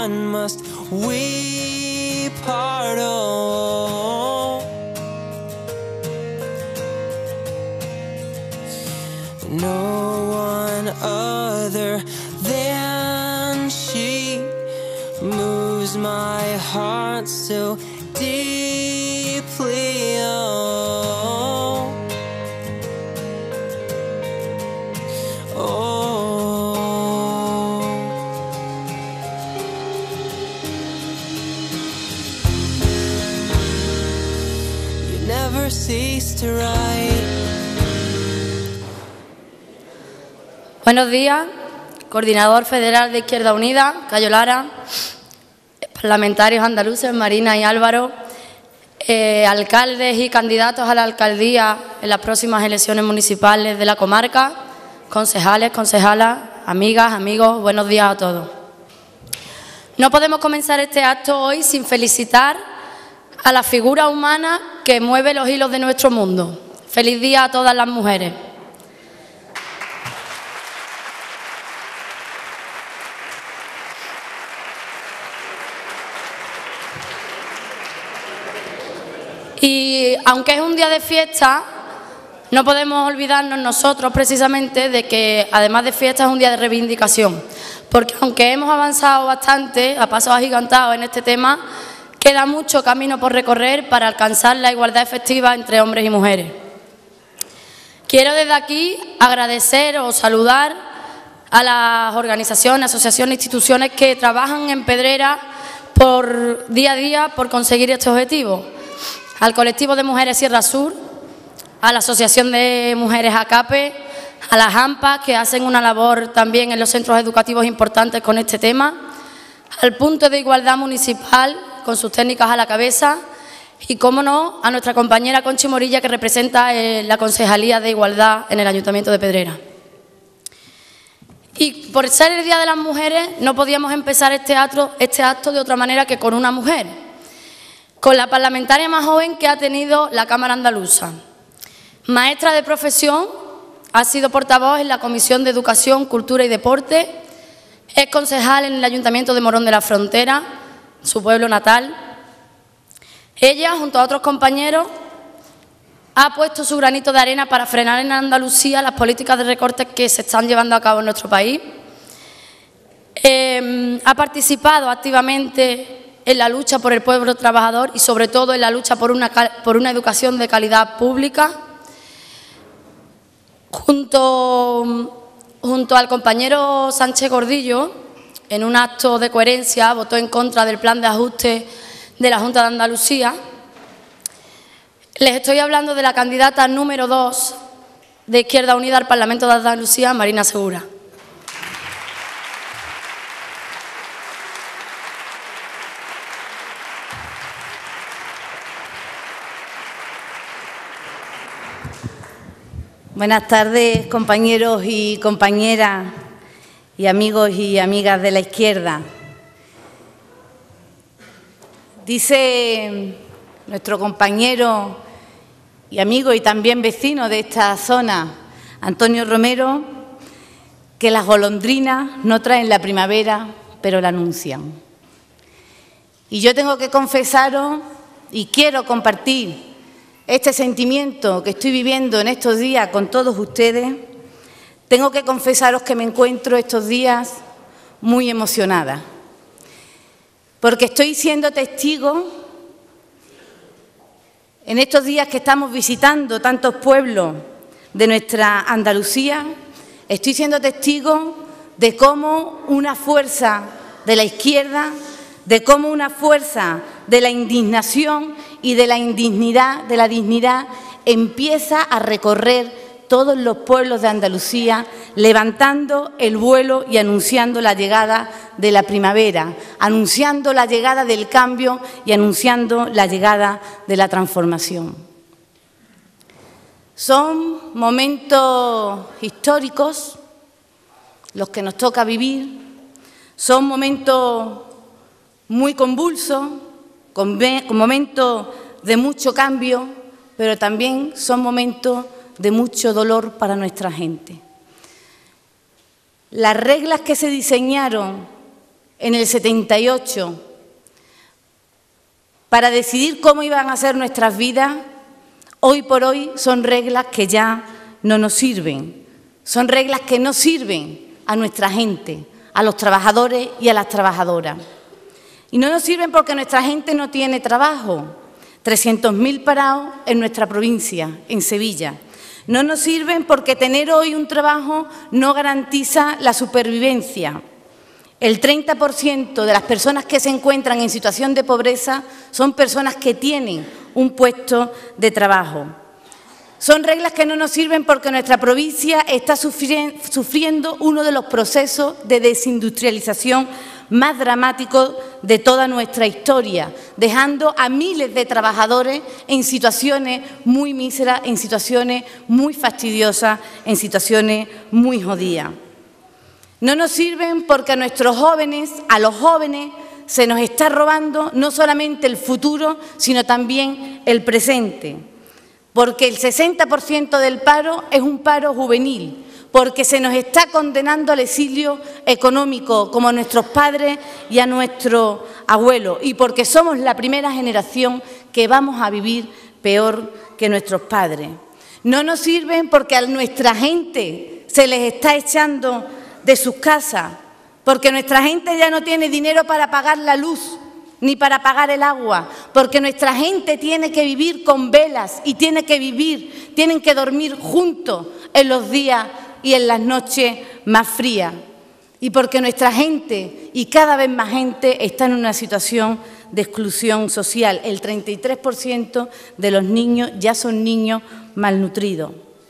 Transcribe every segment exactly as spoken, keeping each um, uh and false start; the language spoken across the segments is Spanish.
one must we part? Oh, no one other than she moves my heart so deeply. Oh, oh, you never cease to write. Buenos días, coordinador federal de Izquierda Unida, Cayo Lara, parlamentarios andaluces, Marina y Álvaro, eh, alcaldes y candidatos a la alcaldía en las próximas elecciones municipales de la comarca, concejales, concejalas, amigas, amigos, buenos días a todos. No podemos comenzar este acto hoy sin felicitar a la figura humana que mueve los hilos de nuestro mundo. Feliz día a todas las mujeres. Y aunque es un día de fiesta, no podemos olvidarnos nosotros precisamente de que además de fiesta es un día de reivindicación, porque aunque hemos avanzado bastante a pasos agigantados en este tema, queda mucho camino por recorrer para alcanzar la igualdad efectiva entre hombres y mujeres. Quiero desde aquí agradecer o saludar a las organizaciones, asociaciones, instituciones que trabajan en Pedrera por día a día por conseguir este objetivo. Al colectivo de mujeres Sierra Sur, a la Asociación de Mujeres ACAPE, a las AMPA, que hacen una labor también en los centros educativos importantes con este tema, al punto de igualdad municipal, con sus técnicas a la cabeza, y, cómo no, a nuestra compañera Conchi Morilla, que representa eh, la Concejalía de Igualdad en el Ayuntamiento de Pedrera. Y por ser el Día de las Mujeres, no podíamos empezar este acto, este acto de otra manera que con una mujer, con la parlamentaria más joven que ha tenido la Cámara Andaluza. Maestra de profesión, ha sido portavoz en la Comisión de Educación, Cultura y Deporte, es concejal en el Ayuntamiento de Morón de la Frontera, su pueblo natal. Ella, junto a otros compañeros, ha puesto su granito de arena para frenar en Andalucía las políticas de recortes que se están llevando a cabo en nuestro país. Eh, ha participado activamente en la lucha por el pueblo trabajador y sobre todo en la lucha por una, por una educación de calidad pública. Junto, junto al compañero Sánchez Gordillo, en un acto de coherencia, votó en contra del plan de ajuste de la Junta de Andalucía. Les estoy hablando de la candidata número dos de Izquierda Unida al Parlamento de Andalucía, Marina Segura. Buenas tardes, compañeros y compañeras y amigos y amigas de la izquierda. Dice nuestro compañero y amigo y también vecino de esta zona, Antonio Romero, que las golondrinas no traen la primavera, pero la anuncian. Y yo tengo que confesaros y quiero compartir este sentimiento que estoy viviendo en estos días con todos ustedes. Tengo que confesaros que me encuentro estos días muy emocionada, porque estoy siendo testigo, en estos días que estamos visitando tantos pueblos de nuestra Andalucía, estoy siendo testigo de cómo una fuerza de la izquierda, de cómo una fuerza de la indignación y de la indignidad, de la dignidad, empieza a recorrer todos los pueblos de Andalucía, levantando el vuelo y anunciando la llegada de la primavera, anunciando la llegada del cambio y anunciando la llegada de la transformación. Son momentos históricos los que nos toca vivir, son momentos muy convulsos, con, con momentos de mucho cambio, pero también son momentos de mucho dolor para nuestra gente. Las reglas que se diseñaron en el setenta y ocho, para decidir cómo iban a ser nuestras vidas, hoy por hoy son reglas que ya no nos sirven. Son reglas que no sirven a nuestra gente, a los trabajadores y a las trabajadoras. Y no nos sirven porque nuestra gente no tiene trabajo. trescientos mil parados en nuestra provincia, en Sevilla. No nos sirven porque tener hoy un trabajo no garantiza la supervivencia. El treinta por ciento de las personas que se encuentran en situación de pobreza son personas que tienen un puesto de trabajo. Son reglas que no nos sirven porque nuestra provincia está sufriendo uno de los procesos de desindustrialización más dramáticos de toda nuestra historia, dejando a miles de trabajadores en situaciones muy míseras, en situaciones muy fastidiosas, en situaciones muy jodidas. No nos sirven porque a nuestros jóvenes, a los jóvenes, se nos está robando no solamente el futuro, sino también el presente. Porque el sesenta por ciento del paro es un paro juvenil, porque se nos está condenando al exilio económico, como a nuestros padres y a nuestros abuelos, y porque somos la primera generación que vamos a vivir peor que nuestros padres. No nos sirven porque a nuestra gente se les está echando de sus casas, porque nuestra gente ya no tiene dinero para pagar la luz ni para pagar el agua, porque nuestra gente tiene que vivir con velas y tiene que vivir, tienen que dormir juntos en los días y en las noches más frías, y porque nuestra gente, y cada vez más gente, está en una situación de exclusión social. El treinta y tres por ciento de los niños ya son niños malnutridos.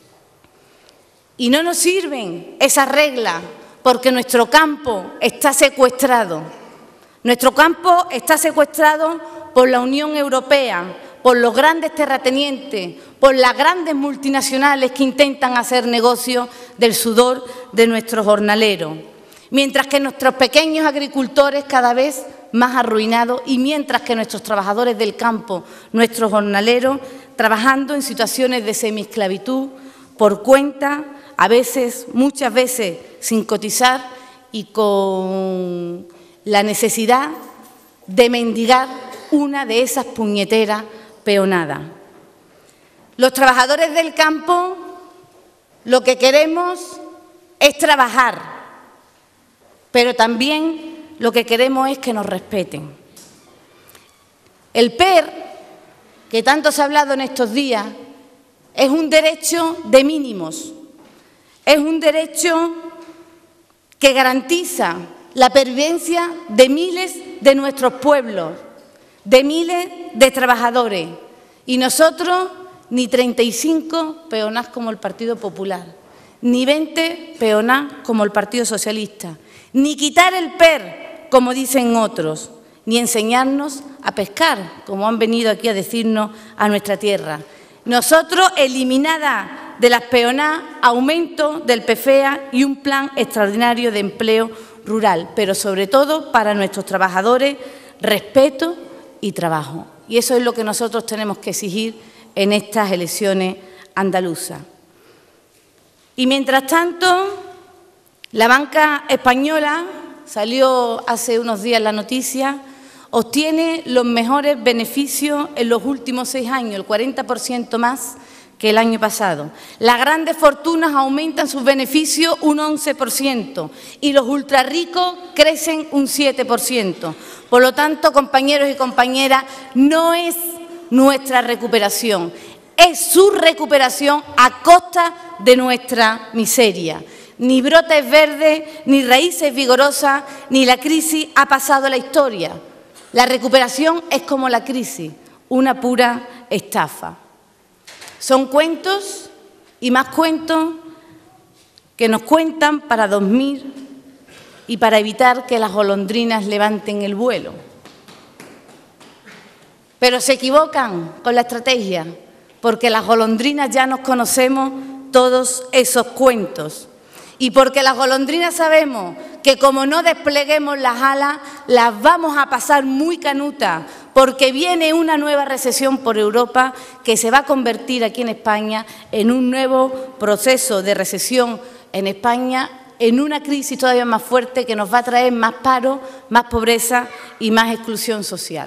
Y no nos sirven esas reglas porque nuestro campo está secuestrado. Nuestro campo está secuestrado por la Unión Europea, por los grandes terratenientes, por las grandes multinacionales que intentan hacer negocio del sudor de nuestros jornaleros. Mientras que nuestros pequeños agricultores cada vez más arruinados y mientras que nuestros trabajadores del campo, nuestros jornaleros, trabajando en situaciones de semiesclavitud, por cuenta, a veces, muchas veces, sin cotizar y con la necesidad de mendigar una de esas puñeteras peonadas. Los trabajadores del campo lo que queremos es trabajar, pero también lo que queremos es que nos respeten. El P E R, que tanto se ha hablado en estos días, es un derecho de mínimos, es un derecho que garantiza la pervivencia de miles de nuestros pueblos, de miles de trabajadores. Y nosotros ni treinta y cinco peonás como el Partido Popular, ni veinte peonás como el Partido Socialista, ni quitar el P E R, como dicen otros, ni enseñarnos a pescar, como han venido aquí a decirnos a nuestra tierra. Nosotros, eliminada de las peonás, aumento del P F E A y un plan extraordinario de empleo rural, pero sobre todo para nuestros trabajadores, respeto y trabajo. Y eso es lo que nosotros tenemos que exigir en estas elecciones andaluzas. Y mientras tanto, la banca española, salió hace unos días la noticia, obtiene los mejores beneficios en los últimos seis años, el cuarenta por ciento más que el año pasado. Las grandes fortunas aumentan sus beneficios un once por ciento y los ultrarricos crecen un siete por ciento. Por lo tanto, compañeros y compañeras, no es nuestra recuperación, es su recuperación a costa de nuestra miseria. Ni brotes verdes, ni raíces vigorosas, ni la crisis ha pasado a la historia. La recuperación es como la crisis, una pura estafa. Son cuentos y más cuentos que nos cuentan para dormir y para evitar que las golondrinas levanten el vuelo. Pero se equivocan con la estrategia, porque las golondrinas ya nos conocemos todos esos cuentos. Y porque las golondrinas sabemos que como no despleguemos las alas, las vamos a pasar muy canutas, porque viene una nueva recesión por Europa que se va a convertir aquí en España en un nuevo proceso de recesión en España en una crisis todavía más fuerte que nos va a traer más paro, más pobreza y más exclusión social.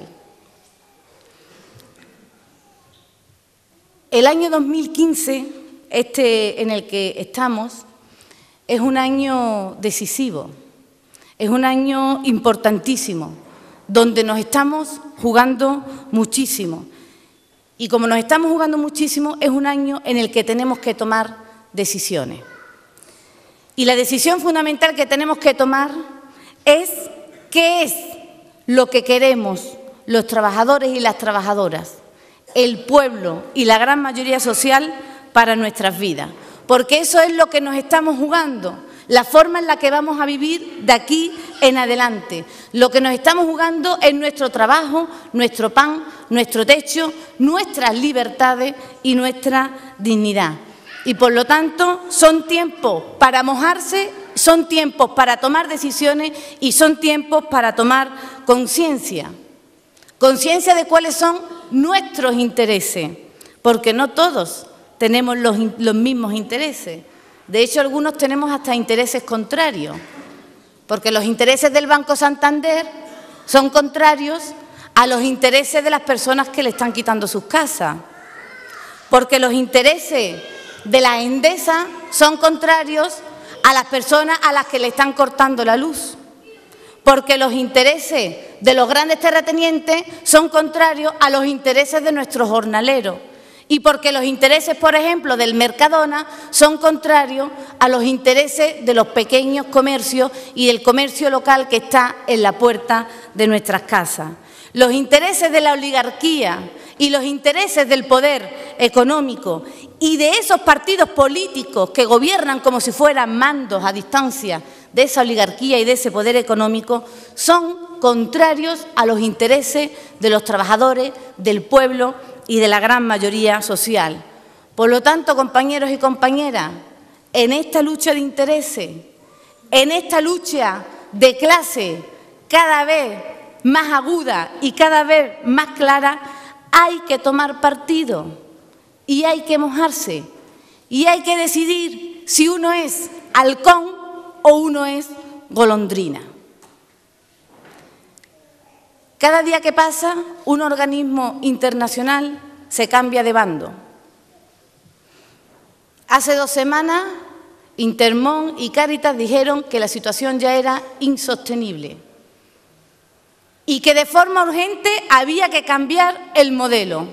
El año dos mil quince, este en el que estamos, es un año decisivo, es un año importantísimo, donde nos estamos jugando muchísimo. Y como nos estamos jugando muchísimo, es un año en el que tenemos que tomar decisiones. Y la decisión fundamental que tenemos que tomar es qué es lo que queremos los trabajadores y las trabajadoras, el pueblo y la gran mayoría social para nuestras vidas. Porque eso es lo que nos estamos jugando, la forma en la que vamos a vivir de aquí en adelante. Lo que nos estamos jugando es nuestro trabajo, nuestro pan, nuestro techo, nuestras libertades y nuestra dignidad. Y por lo tanto son tiempos para mojarse, son tiempos para tomar decisiones y son tiempos para tomar conciencia. Conciencia de cuáles son nuestros intereses, porque no todos tenemos los, los mismos intereses. De hecho, algunos tenemos hasta intereses contrarios, porque los intereses del Banco Santander son contrarios a los intereses de las personas que le están quitando sus casas, porque los intereses de la Endesa son contrarios a las personas a las que le están cortando la luz, porque los intereses de los grandes terratenientes son contrarios a los intereses de nuestros jornaleros y porque los intereses, por ejemplo, del Mercadona son contrarios a los intereses de los pequeños comercios y el comercio local que está en la puerta de nuestras casas. Los intereses de la oligarquía y los intereses del poder económico y de esos partidos políticos que gobiernan como si fueran mandos a distancia de esa oligarquía y de ese poder económico son contrarios a los intereses de los trabajadores, del pueblo y de la gran mayoría social. Por lo tanto, compañeros y compañeras, en esta lucha de intereses, en esta lucha de clase cada vez más aguda y cada vez más clara, hay que tomar partido y hay que mojarse y hay que decidir si uno es halcón o uno es golondrina. Cada día que pasa, un organismo internacional se cambia de bando. Hace dos semanas, Intermón y Cáritas dijeron que la situación ya era insostenible y que de forma urgente había que cambiar el modelo.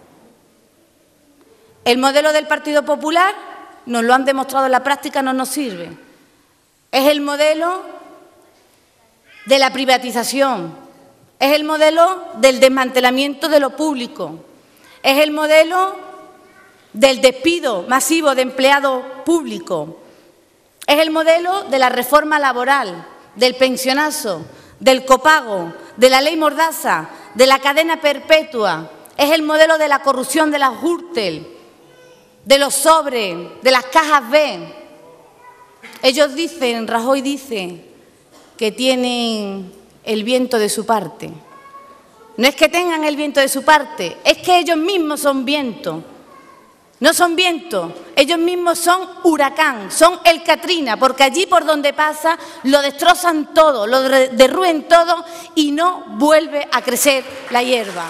El modelo del Partido Popular, nos lo han demostrado en la práctica, no nos sirve. Es el modelo de la privatización, es el modelo del desmantelamiento de lo público, es el modelo del despido masivo de empleados públicos, es el modelo de la reforma laboral, del pensionazo, del copago, de la ley Mordaza, de la cadena perpetua, es el modelo de la corrupción de las Gürtel, de los sobres, de las cajas B. Ellos dicen, Rajoy dice, que tienen el viento de su parte. No es que tengan el viento de su parte, es que ellos mismos son viento. No son viento, ellos mismos son huracán, son el Katrina, porque allí por donde pasa lo destrozan todo, lo derruen todo y no vuelve a crecer la hierba.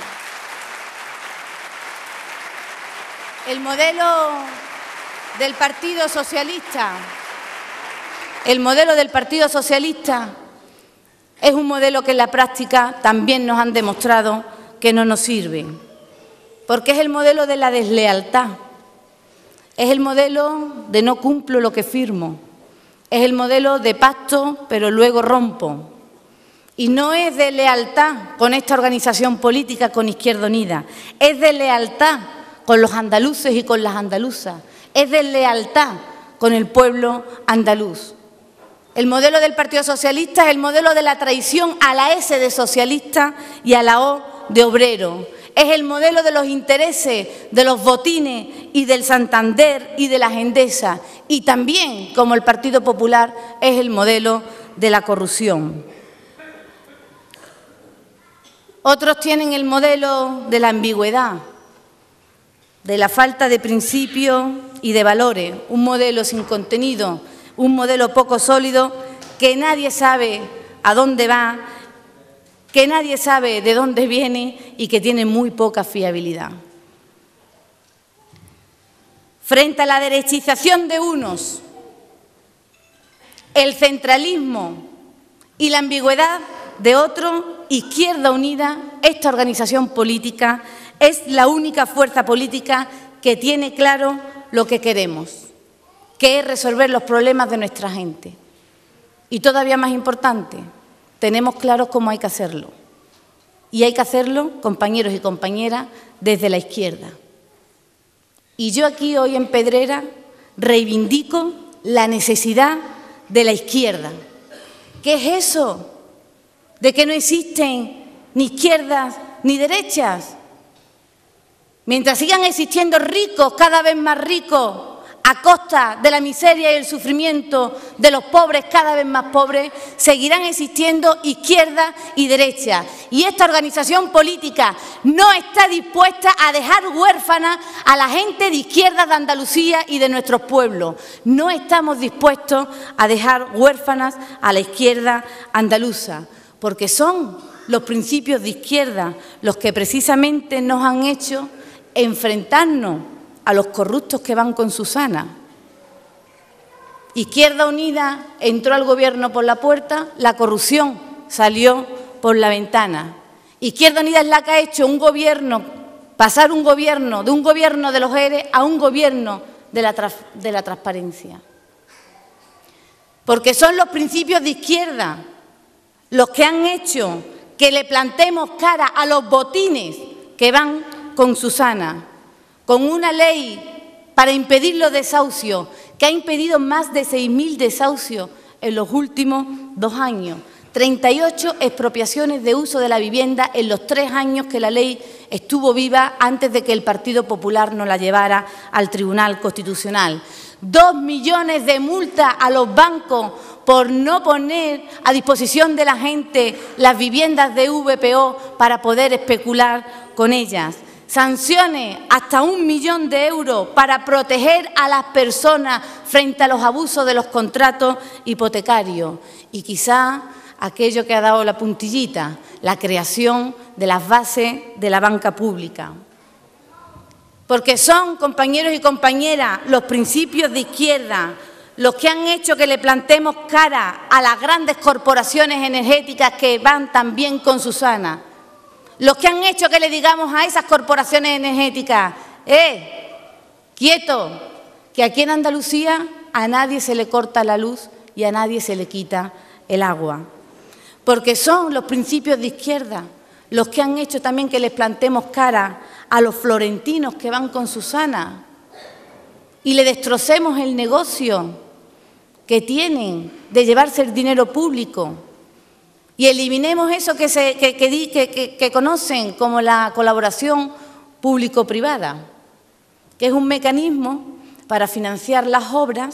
El modelo del Partido Socialista, el modelo del Partido Socialista es un modelo que en la práctica también nos han demostrado que no nos sirve, porque es el modelo de la deslealtad, es el modelo de no cumplo lo que firmo, es el modelo de pacto pero luego rompo. Y no es de lealtad con esta organización política, con Izquierda Unida, es de lealtad con los andaluces y con las andaluzas, es de lealtad con el pueblo andaluz. El modelo del Partido Socialista es el modelo de la traición a la S de socialista y a la O de obrero. Es el modelo de los intereses de los botines y del Santander y de las Endesa. Y también, como el Partido Popular, es el modelo de la corrupción. Otros tienen el modelo de la ambigüedad, de la falta de principios y de valores, un modelo sin contenido, un modelo poco sólido que nadie sabe a dónde va, que nadie sabe de dónde viene y que tiene muy poca fiabilidad. Frente a la derechización de unos, el centralismo y la ambigüedad de otros, Izquierda Unida, esta organización política, es la única fuerza política que tiene claro lo que queremos, que es resolver los problemas de nuestra gente. Y todavía más importante, tenemos claro cómo hay que hacerlo. Y hay que hacerlo, compañeros y compañeras, desde la izquierda. Y yo aquí hoy en Pedrera reivindico la necesidad de la izquierda. ¿Qué es eso de que no existen ni izquierdas ni derechas? Mientras sigan existiendo ricos, cada vez más ricos, a costa de la miseria y el sufrimiento de los pobres cada vez más pobres, seguirán existiendo izquierda y derecha. Y esta organización política no está dispuesta a dejar huérfana a la gente de izquierda de Andalucía y de nuestros pueblos. No estamos dispuestos a dejar huérfanas a la izquierda andaluza, porque son los principios de izquierda los que precisamente nos han hecho enfrentarnos a los corruptos que van con Susana. Izquierda Unida entró al gobierno por la puerta, la corrupción salió por la ventana. Izquierda Unida es la que ha hecho un gobierno, pasar un gobierno, de un gobierno de los E R E a un gobierno de la, de la transparencia. Porque son los principios de izquierda los que han hecho que le plantemos cara a los botines que van con Susana, con una ley para impedir los desahucios, que ha impedido más de seis mil desahucios en los últimos dos años, treinta y ocho expropiaciones de uso de la vivienda en los tres años que la ley estuvo viva antes de que el Partido Popular nos la llevara al Tribunal Constitucional. Dos millones de multas a los bancos por no poner a disposición de la gente las viviendas de V P O para poder especular con ellas. Sanciones hasta un millón de euros para proteger a las personas frente a los abusos de los contratos hipotecarios. Y quizá aquello que ha dado la puntillita, la creación de las bases de la banca pública. Porque son, compañeros y compañeras, los principios de izquierda los que han hecho que le plantemos cara a las grandes corporaciones energéticas que van también con Susana. Los que han hecho que le digamos a esas corporaciones energéticas, ¡eh, quieto!, que aquí en Andalucía a nadie se le corta la luz y a nadie se le quita el agua. Porque son los principios de izquierda los que han hecho también que les plantemos cara a los florentinos que van con Susana y le destrocemos el negocio que tienen de llevarse el dinero público. Y eliminemos eso que, se, que, que, que, que conocen como la colaboración público-privada, que es un mecanismo para financiar las obras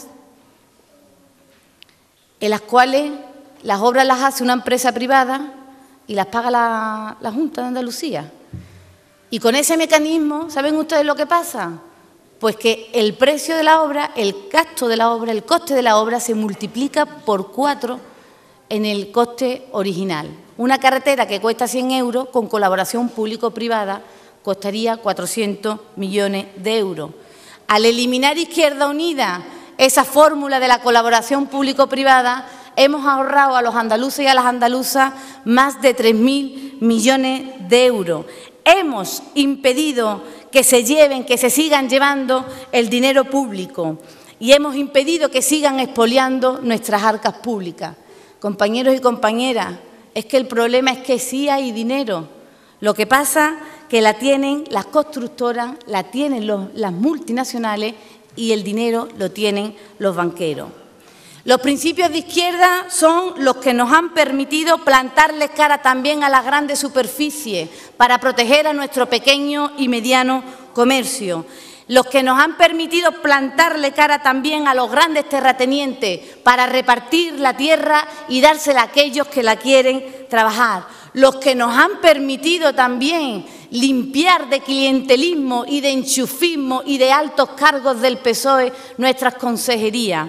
en las cuales las obras las hace una empresa privada y las paga la, la Junta de Andalucía. Y con ese mecanismo, ¿saben ustedes lo que pasa? Pues que el precio de la obra, el gasto de la obra, el coste de la obra se multiplica por cuatro en el coste original. Una carretera que cuesta cien euros, con colaboración público-privada, costaría cuatrocientos millones de euros. Al eliminar Izquierda Unida esa fórmula de la colaboración público-privada, hemos ahorrado a los andaluces y a las andaluzas más de tres mil millones de euros. Hemos impedido que se lleven, que se sigan llevando el dinero público y hemos impedido que sigan expoliando nuestras arcas públicas. Compañeros y compañeras, es que el problema es que sí hay dinero. Lo que pasa es que la tienen las constructoras, la tienen los, las multinacionales y el dinero lo tienen los banqueros. Los principios de izquierda son los que nos han permitido plantarles cara también a las grandes superficies para proteger a nuestro pequeño y mediano comercio. Los que nos han permitido plantarle cara también a los grandes terratenientes para repartir la tierra y dársela a aquellos que la quieren trabajar. Los que nos han permitido también limpiar de clientelismo y de enchufismo y de altos cargos del P S O E nuestras consejerías.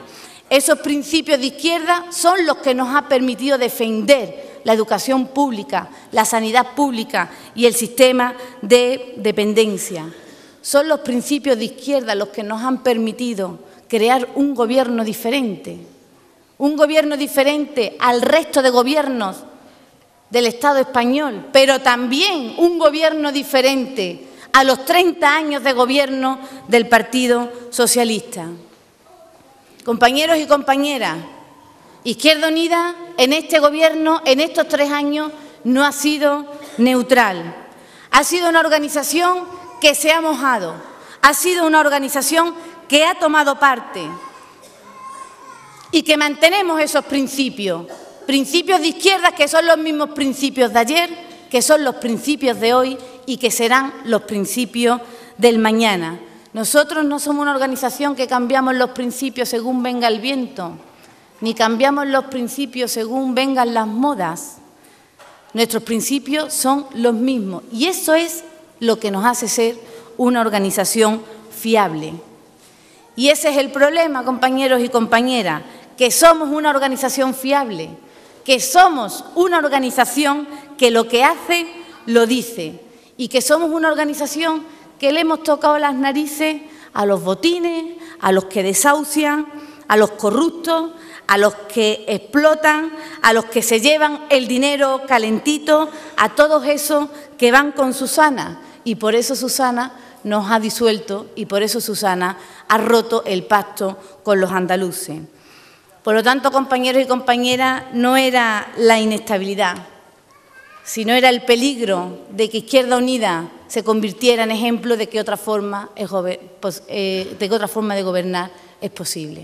Esos principios de izquierda son los que nos han permitido defender la educación pública, la sanidad pública y el sistema de dependencia. Son los principios de izquierda los que nos han permitido crear un gobierno diferente, un gobierno diferente al resto de gobiernos del Estado español, pero también un gobierno diferente a los treinta años de gobierno del Partido Socialista. Compañeros y compañeras, Izquierda Unida en este gobierno, en estos tres años, no ha sido neutral. Ha sido una organización que se ha mojado, ha sido una organización que ha tomado parte y que mantenemos esos principios, principios de izquierda que son los mismos principios de ayer, que son los principios de hoy y que serán los principios del mañana. Nosotros no somos una organización que cambiamos los principios según venga el viento, ni cambiamos los principios según vengan las modas. Nuestros principios son los mismos y eso es lo que nos hace ser una organización fiable. Y ese es el problema, compañeros y compañeras, que somos una organización fiable, que somos una organización que lo que hace, lo dice, y que somos una organización que le hemos tocado las narices a los botines, a los que desahucian, a los corruptos, a los que explotan, a los que se llevan el dinero calentito, a todos esos que van con Susana. Y por eso Susana nos ha disuelto y por eso Susana ha roto el pacto con los andaluces. Por lo tanto, compañeros y compañeras, no era la inestabilidad, sino era el peligro de que Izquierda Unida se convirtiera en ejemplo de que otra forma, es, eh, de que otra forma de gobernar es posible.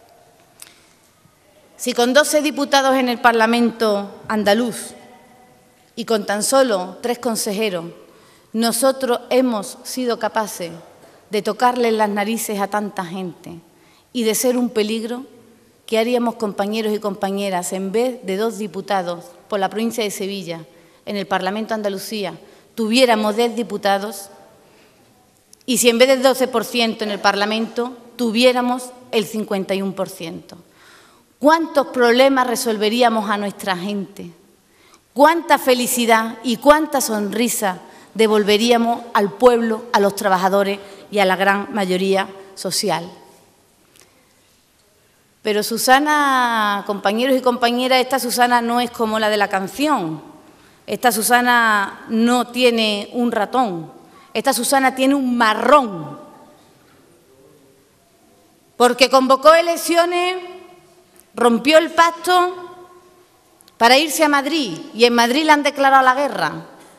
Si con doce diputados en el Parlamento andaluz y con tan solo tres consejeros nosotros hemos sido capaces de tocarle las narices a tanta gente y de ser un peligro, ¿qué haríamos, compañeros y compañeras, en vez de dos diputados por la provincia de Sevilla en el Parlamento de Andalucía tuviéramos diez diputados y si en vez del doce por ciento en el Parlamento tuviéramos el cincuenta y uno por ciento? ¿Cuántos problemas resolveríamos a nuestra gente? ¿Cuánta felicidad y cuánta sonrisa devolveríamos al pueblo, a los trabajadores y a la gran mayoría social? Pero Susana, compañeros y compañeras, esta Susana no es como la de la canción. Esta Susana no tiene un ratón. Esta Susana tiene un marrón. Porque convocó elecciones, rompió el pacto para irse a Madrid y en Madrid le han declarado la guerra.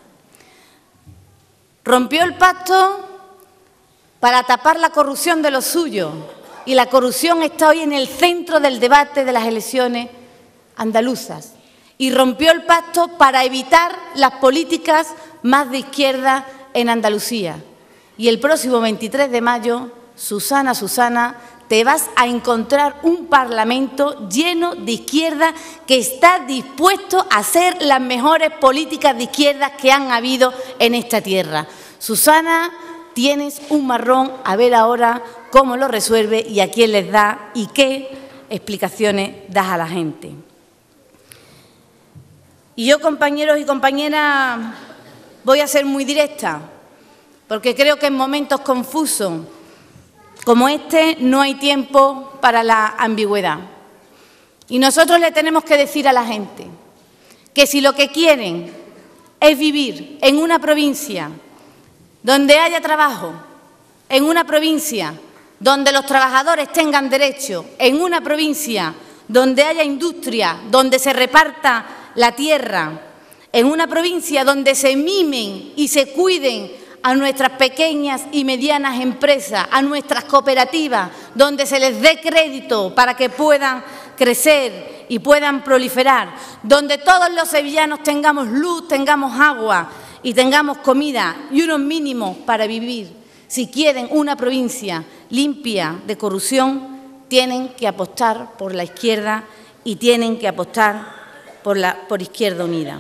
Rompió el pacto para tapar la corrupción de los suyos y la corrupción está hoy en el centro del debate de las elecciones andaluzas. Y rompió el pacto para evitar las políticas más de izquierda en Andalucía. Y el próximo veintitrés de mayo, Susana, Susana, te vas a encontrar un Parlamento lleno de izquierda que está dispuesto a hacer las mejores políticas de izquierda que han habido en esta tierra. Susana, tienes un marrón, a ver ahora cómo lo resuelve y a quién les da y qué explicaciones das a la gente. Y yo, compañeros y compañeras, voy a ser muy directa, porque creo que en momentos confusos como este no hay tiempo para la ambigüedad. Y nosotros le tenemos que decir a la gente que si lo que quieren es vivir en una provincia donde haya trabajo, en una provincia donde los trabajadores tengan derecho, en una provincia donde haya industria, donde se reparta la tierra, en una provincia donde se mimen y se cuiden a nuestras pequeñas y medianas empresas, a nuestras cooperativas, donde se les dé crédito para que puedan crecer y puedan proliferar, donde todos los sevillanos tengamos luz, tengamos agua y tengamos comida y unos mínimos para vivir. Si quieren una provincia limpia de corrupción, tienen que apostar por la izquierda y tienen que apostar por, la, por Izquierda Unida.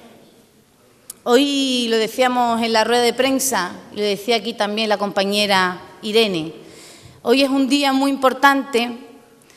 Hoy lo decíamos en la rueda de prensa, lo decía aquí también la compañera Irene, hoy es un día muy importante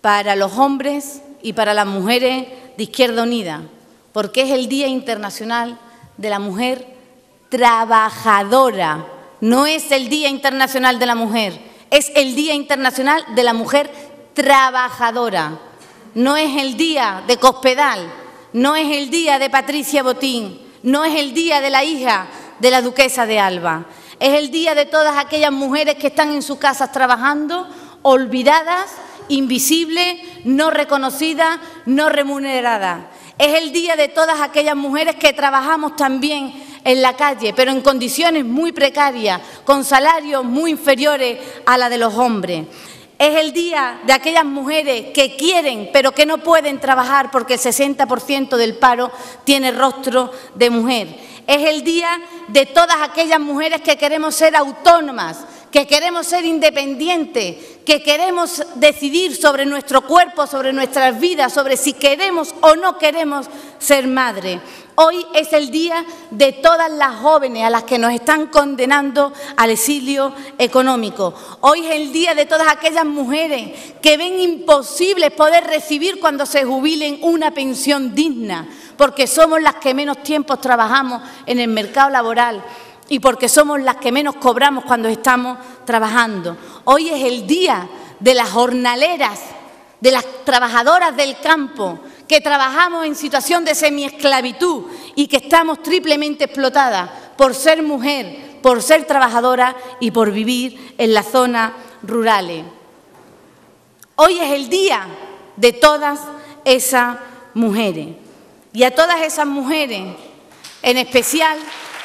para los hombres y para las mujeres de Izquierda Unida, porque es el Día Internacional de la Mujer Trabajadora. No es el Día Internacional de la Mujer, es el Día Internacional de la Mujer Trabajadora. No es el día de Cospedal, no es el día de Patricia Botín, no es el día de la hija de la duquesa de Alba. Es el día de todas aquellas mujeres que están en sus casas trabajando, olvidadas, invisibles, no reconocidas, no remuneradas. Es el día de todas aquellas mujeres que trabajamos también en la calle, pero en condiciones muy precarias, con salarios muy inferiores a la de los hombres. Es el día de aquellas mujeres que quieren, pero que no pueden trabajar porque el sesenta por ciento del paro tiene rostro de mujer. Es el día de todas aquellas mujeres que queremos ser autónomas, que queremos ser independientes, que queremos decidir sobre nuestro cuerpo, sobre nuestras vidas, sobre si queremos o no queremos ser madres. Hoy es el día de todas las jóvenes a las que nos están condenando al exilio económico. Hoy es el día de todas aquellas mujeres que ven imposible poder recibir cuando se jubilen una pensión digna, porque somos las que menos tiempo trabajamos en el mercado laboral y porque somos las que menos cobramos cuando estamos trabajando. Hoy es el día de las jornaleras, de las trabajadoras del campo, que trabajamos en situación de semiesclavitud y que estamos triplemente explotadas por ser mujer, por ser trabajadora y por vivir en las zonas rurales. Hoy es el día de todas esas mujeres. Y a todas esas mujeres, en especial,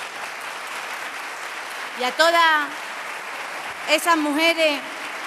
y a todas esas mujeres,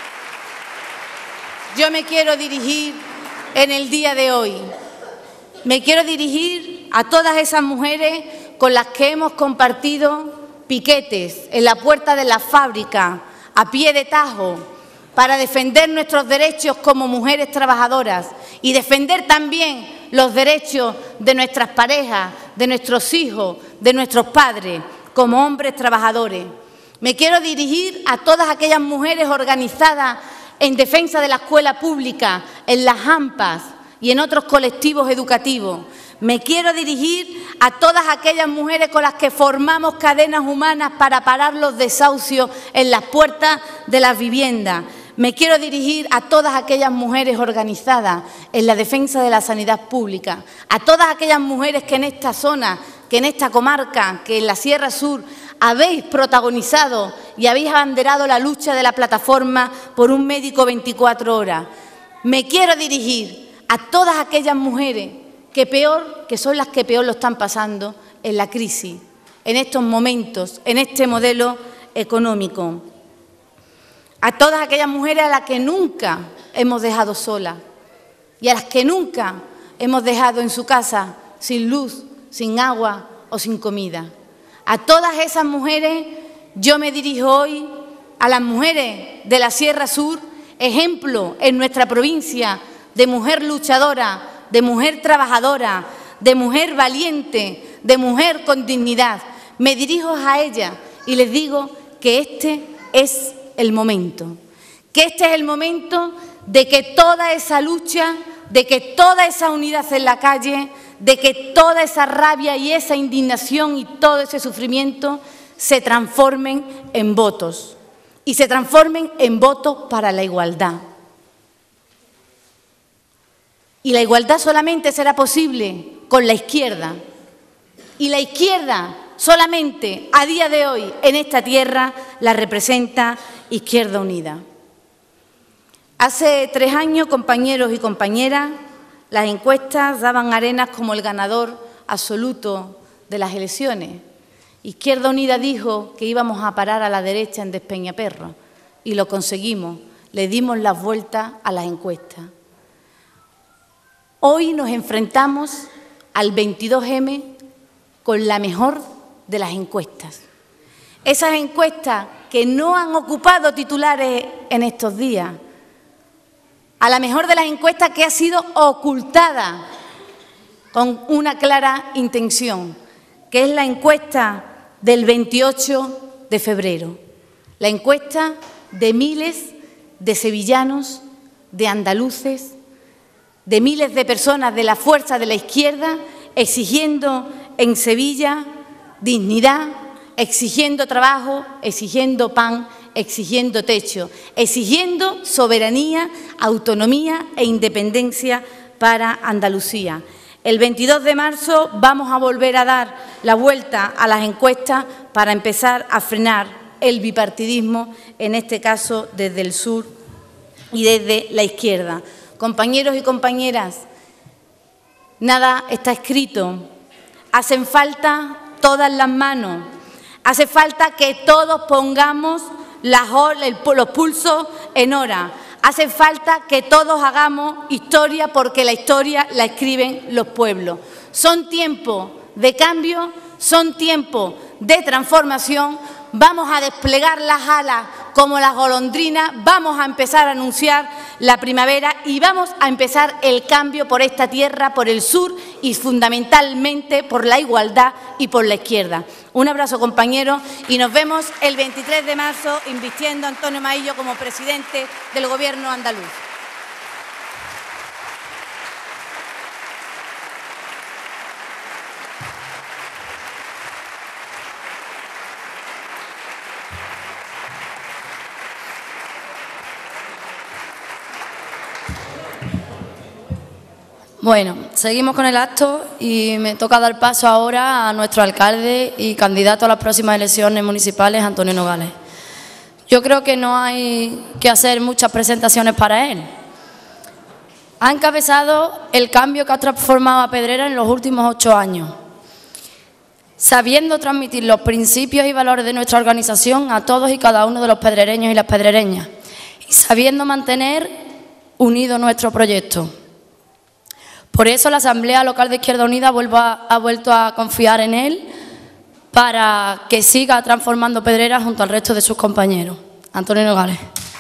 yo me quiero dirigir en el día de hoy. Me quiero dirigir a todas esas mujeres con las que hemos compartido piquetes en la puerta de la fábrica, a pie de tajo, para defender nuestros derechos como mujeres trabajadoras y defender también los derechos de nuestras parejas, de nuestros hijos, de nuestros padres, como hombres trabajadores. Me quiero dirigir a todas aquellas mujeres organizadas en defensa de la escuela pública, en las AMPAs y en otros colectivos educativos. Me quiero dirigir a todas aquellas mujeres con las que formamos cadenas humanas para parar los desahucios en las puertas de las viviendas. Me quiero dirigir a todas aquellas mujeres organizadas en la defensa de la sanidad pública, a todas aquellas mujeres que en esta zona, que en esta comarca, que en la Sierra Sur habéis protagonizado y habéis abanderado la lucha de la plataforma por un médico veinticuatro horas. Me quiero dirigir a todas aquellas mujeres que peor, que son las que peor lo están pasando en la crisis, en estos momentos, en este modelo económico. A todas aquellas mujeres a las que nunca hemos dejado solas y a las que nunca hemos dejado en su casa sin luz, sin agua o sin comida. A todas esas mujeres yo me dirijo hoy, a las mujeres de la Sierra Sur, ejemplo en nuestra provincia de mujer luchadora, de mujer trabajadora, de mujer valiente, de mujer con dignidad. Me dirijo a ellas y les digo que este es el momento, que este es el momento de que toda esa lucha, de que toda esa unidad en la calle, de que toda esa rabia y esa indignación y todo ese sufrimiento se transformen en votos y se transformen en votos para la igualdad. Y la igualdad solamente será posible con la izquierda. Y la izquierda solamente a día de hoy en esta tierra la representa Izquierda Unida. Hace tres años, compañeros y compañeras, las encuestas daban a Arenas como el ganador absoluto de las elecciones. Izquierda Unida dijo que íbamos a parar a la derecha en Despeñaperro y lo conseguimos, le dimos las vueltas a las encuestas. Hoy nos enfrentamos al veintidós eme con la mejor de las encuestas. Esas encuestas que no han ocupado titulares en estos días, a la mejor de las encuestas que ha sido ocultada con una clara intención, que es la encuesta del veintiocho de febrero, la encuesta de miles de sevillanos, de andaluces, de miles de personas de la fuerza de la izquierda exigiendo en Sevilla dignidad, exigiendo trabajo, exigiendo pan, exigiendo techo, exigiendo soberanía, autonomía e independencia para Andalucía. El veintidós de marzo vamos a volver a dar la vuelta a las encuestas para empezar a frenar el bipartidismo, en este caso desde el sur y desde la izquierda. Compañeros y compañeras, nada está escrito, hacen falta todas las manos, hace falta que todos pongamos las, los pulsos en hora, hace falta que todos hagamos historia porque la historia la escriben los pueblos. Son tiempos de cambio, son tiempos de transformación, vamos a desplegar las alas como las golondrinas, vamos a empezar a anunciar la primavera y vamos a empezar el cambio por esta tierra, por el sur y fundamentalmente por la igualdad y por la izquierda. Un abrazo, compañeros, y nos vemos el veintitrés de marzo invistiendo a Antonio Maillo como presidente del Gobierno andaluz. Bueno, seguimos con el acto y me toca dar paso ahora a nuestro alcalde y candidato a las próximas elecciones municipales, Antonio Nogales. Yo creo que no hay que hacer muchas presentaciones para él. Ha encabezado el cambio que ha transformado a Pedrera en los últimos ocho años, sabiendo transmitir los principios y valores de nuestra organización a todos y cada uno de los pedrereños y las pedrereñas, y sabiendo mantener unido nuestro proyecto. Por eso la Asamblea Local de Izquierda Unida ha vuelto a confiar en él para que siga transformando Pedrera junto al resto de sus compañeros. Antonio Nogales.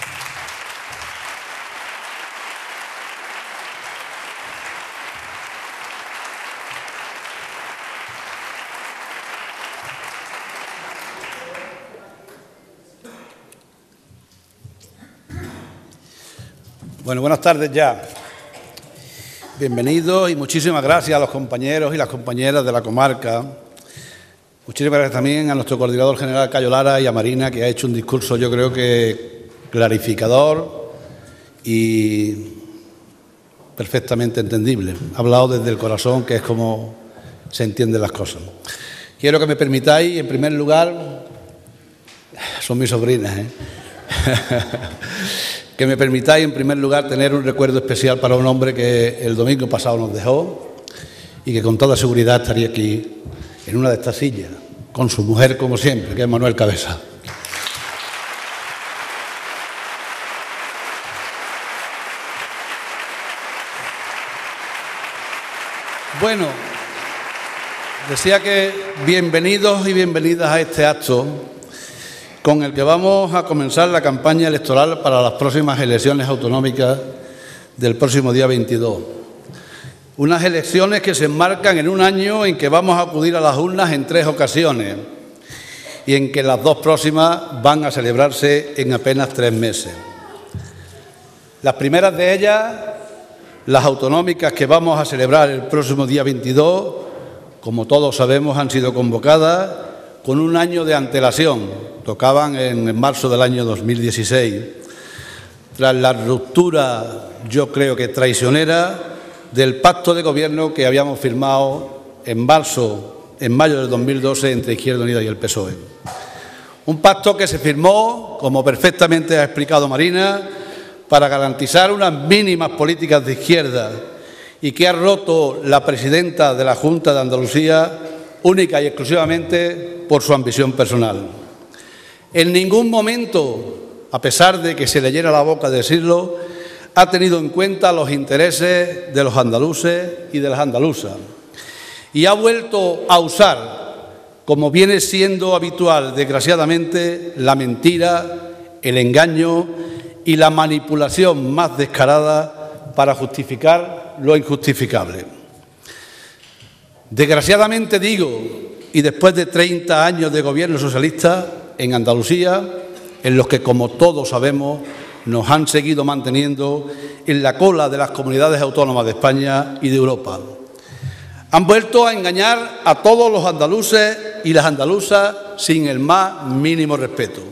Bueno, buenas tardes ya. Bienvenidos y muchísimas gracias a los compañeros y las compañeras de la comarca. Muchísimas gracias también a nuestro coordinador general, Cayo Lara, y a Marina, que ha hecho un discurso, yo creo que clarificador y perfectamente entendible. Ha hablado desde el corazón, que es como se entienden las cosas. Quiero que me permitáis, en primer lugar, son mis sobrinas, ¿eh? Que me permitáis, en primer lugar, tener un recuerdo especial para un hombre que el domingo pasado nos dejó y que con toda seguridad estaría aquí, en una de estas sillas, con su mujer, como siempre, que es Manuel Cabeza. Bueno, decía que bienvenidos y bienvenidas a este acto con el que vamos a comenzar la campaña electoral para las próximas elecciones autonómicas del próximo día veintidós. Unas elecciones que se enmarcan en un año en que vamos a acudir a las urnas en tres ocasiones y en que las dos próximas van a celebrarse en apenas tres meses. Las primeras de ellas, las autonómicas que vamos a celebrar el próximo día veintidós, como todos sabemos, han sido convocadas con un año de antelación. Tocaban en marzo del año dos mil dieciséis, tras la ruptura, yo creo que traicionera, del pacto de gobierno que habíamos firmado en marzo, en mayo del dos mil doce entre Izquierda Unida y el P S O E. Un pacto que se firmó, como perfectamente ha explicado Marina, para garantizar unas mínimas políticas de izquierda y que ha roto la presidenta de la Junta de Andalucía única y exclusivamente por su ambición personal. En ningún momento, a pesar de que se le llena la boca decirlo, ha tenido en cuenta los intereses de los andaluces y de las andaluzas. Y ha vuelto a usar, como viene siendo habitual, desgraciadamente, la mentira, el engaño y la manipulación más descarada para justificar lo injustificable. Desgraciadamente digo, y después de treinta años de gobierno socialista en Andalucía, en los que, como todos sabemos, nos han seguido manteniendo en la cola de las comunidades autónomas de España y de Europa. Han vuelto a engañar a todos los andaluces y las andaluzas sin el más mínimo respeto.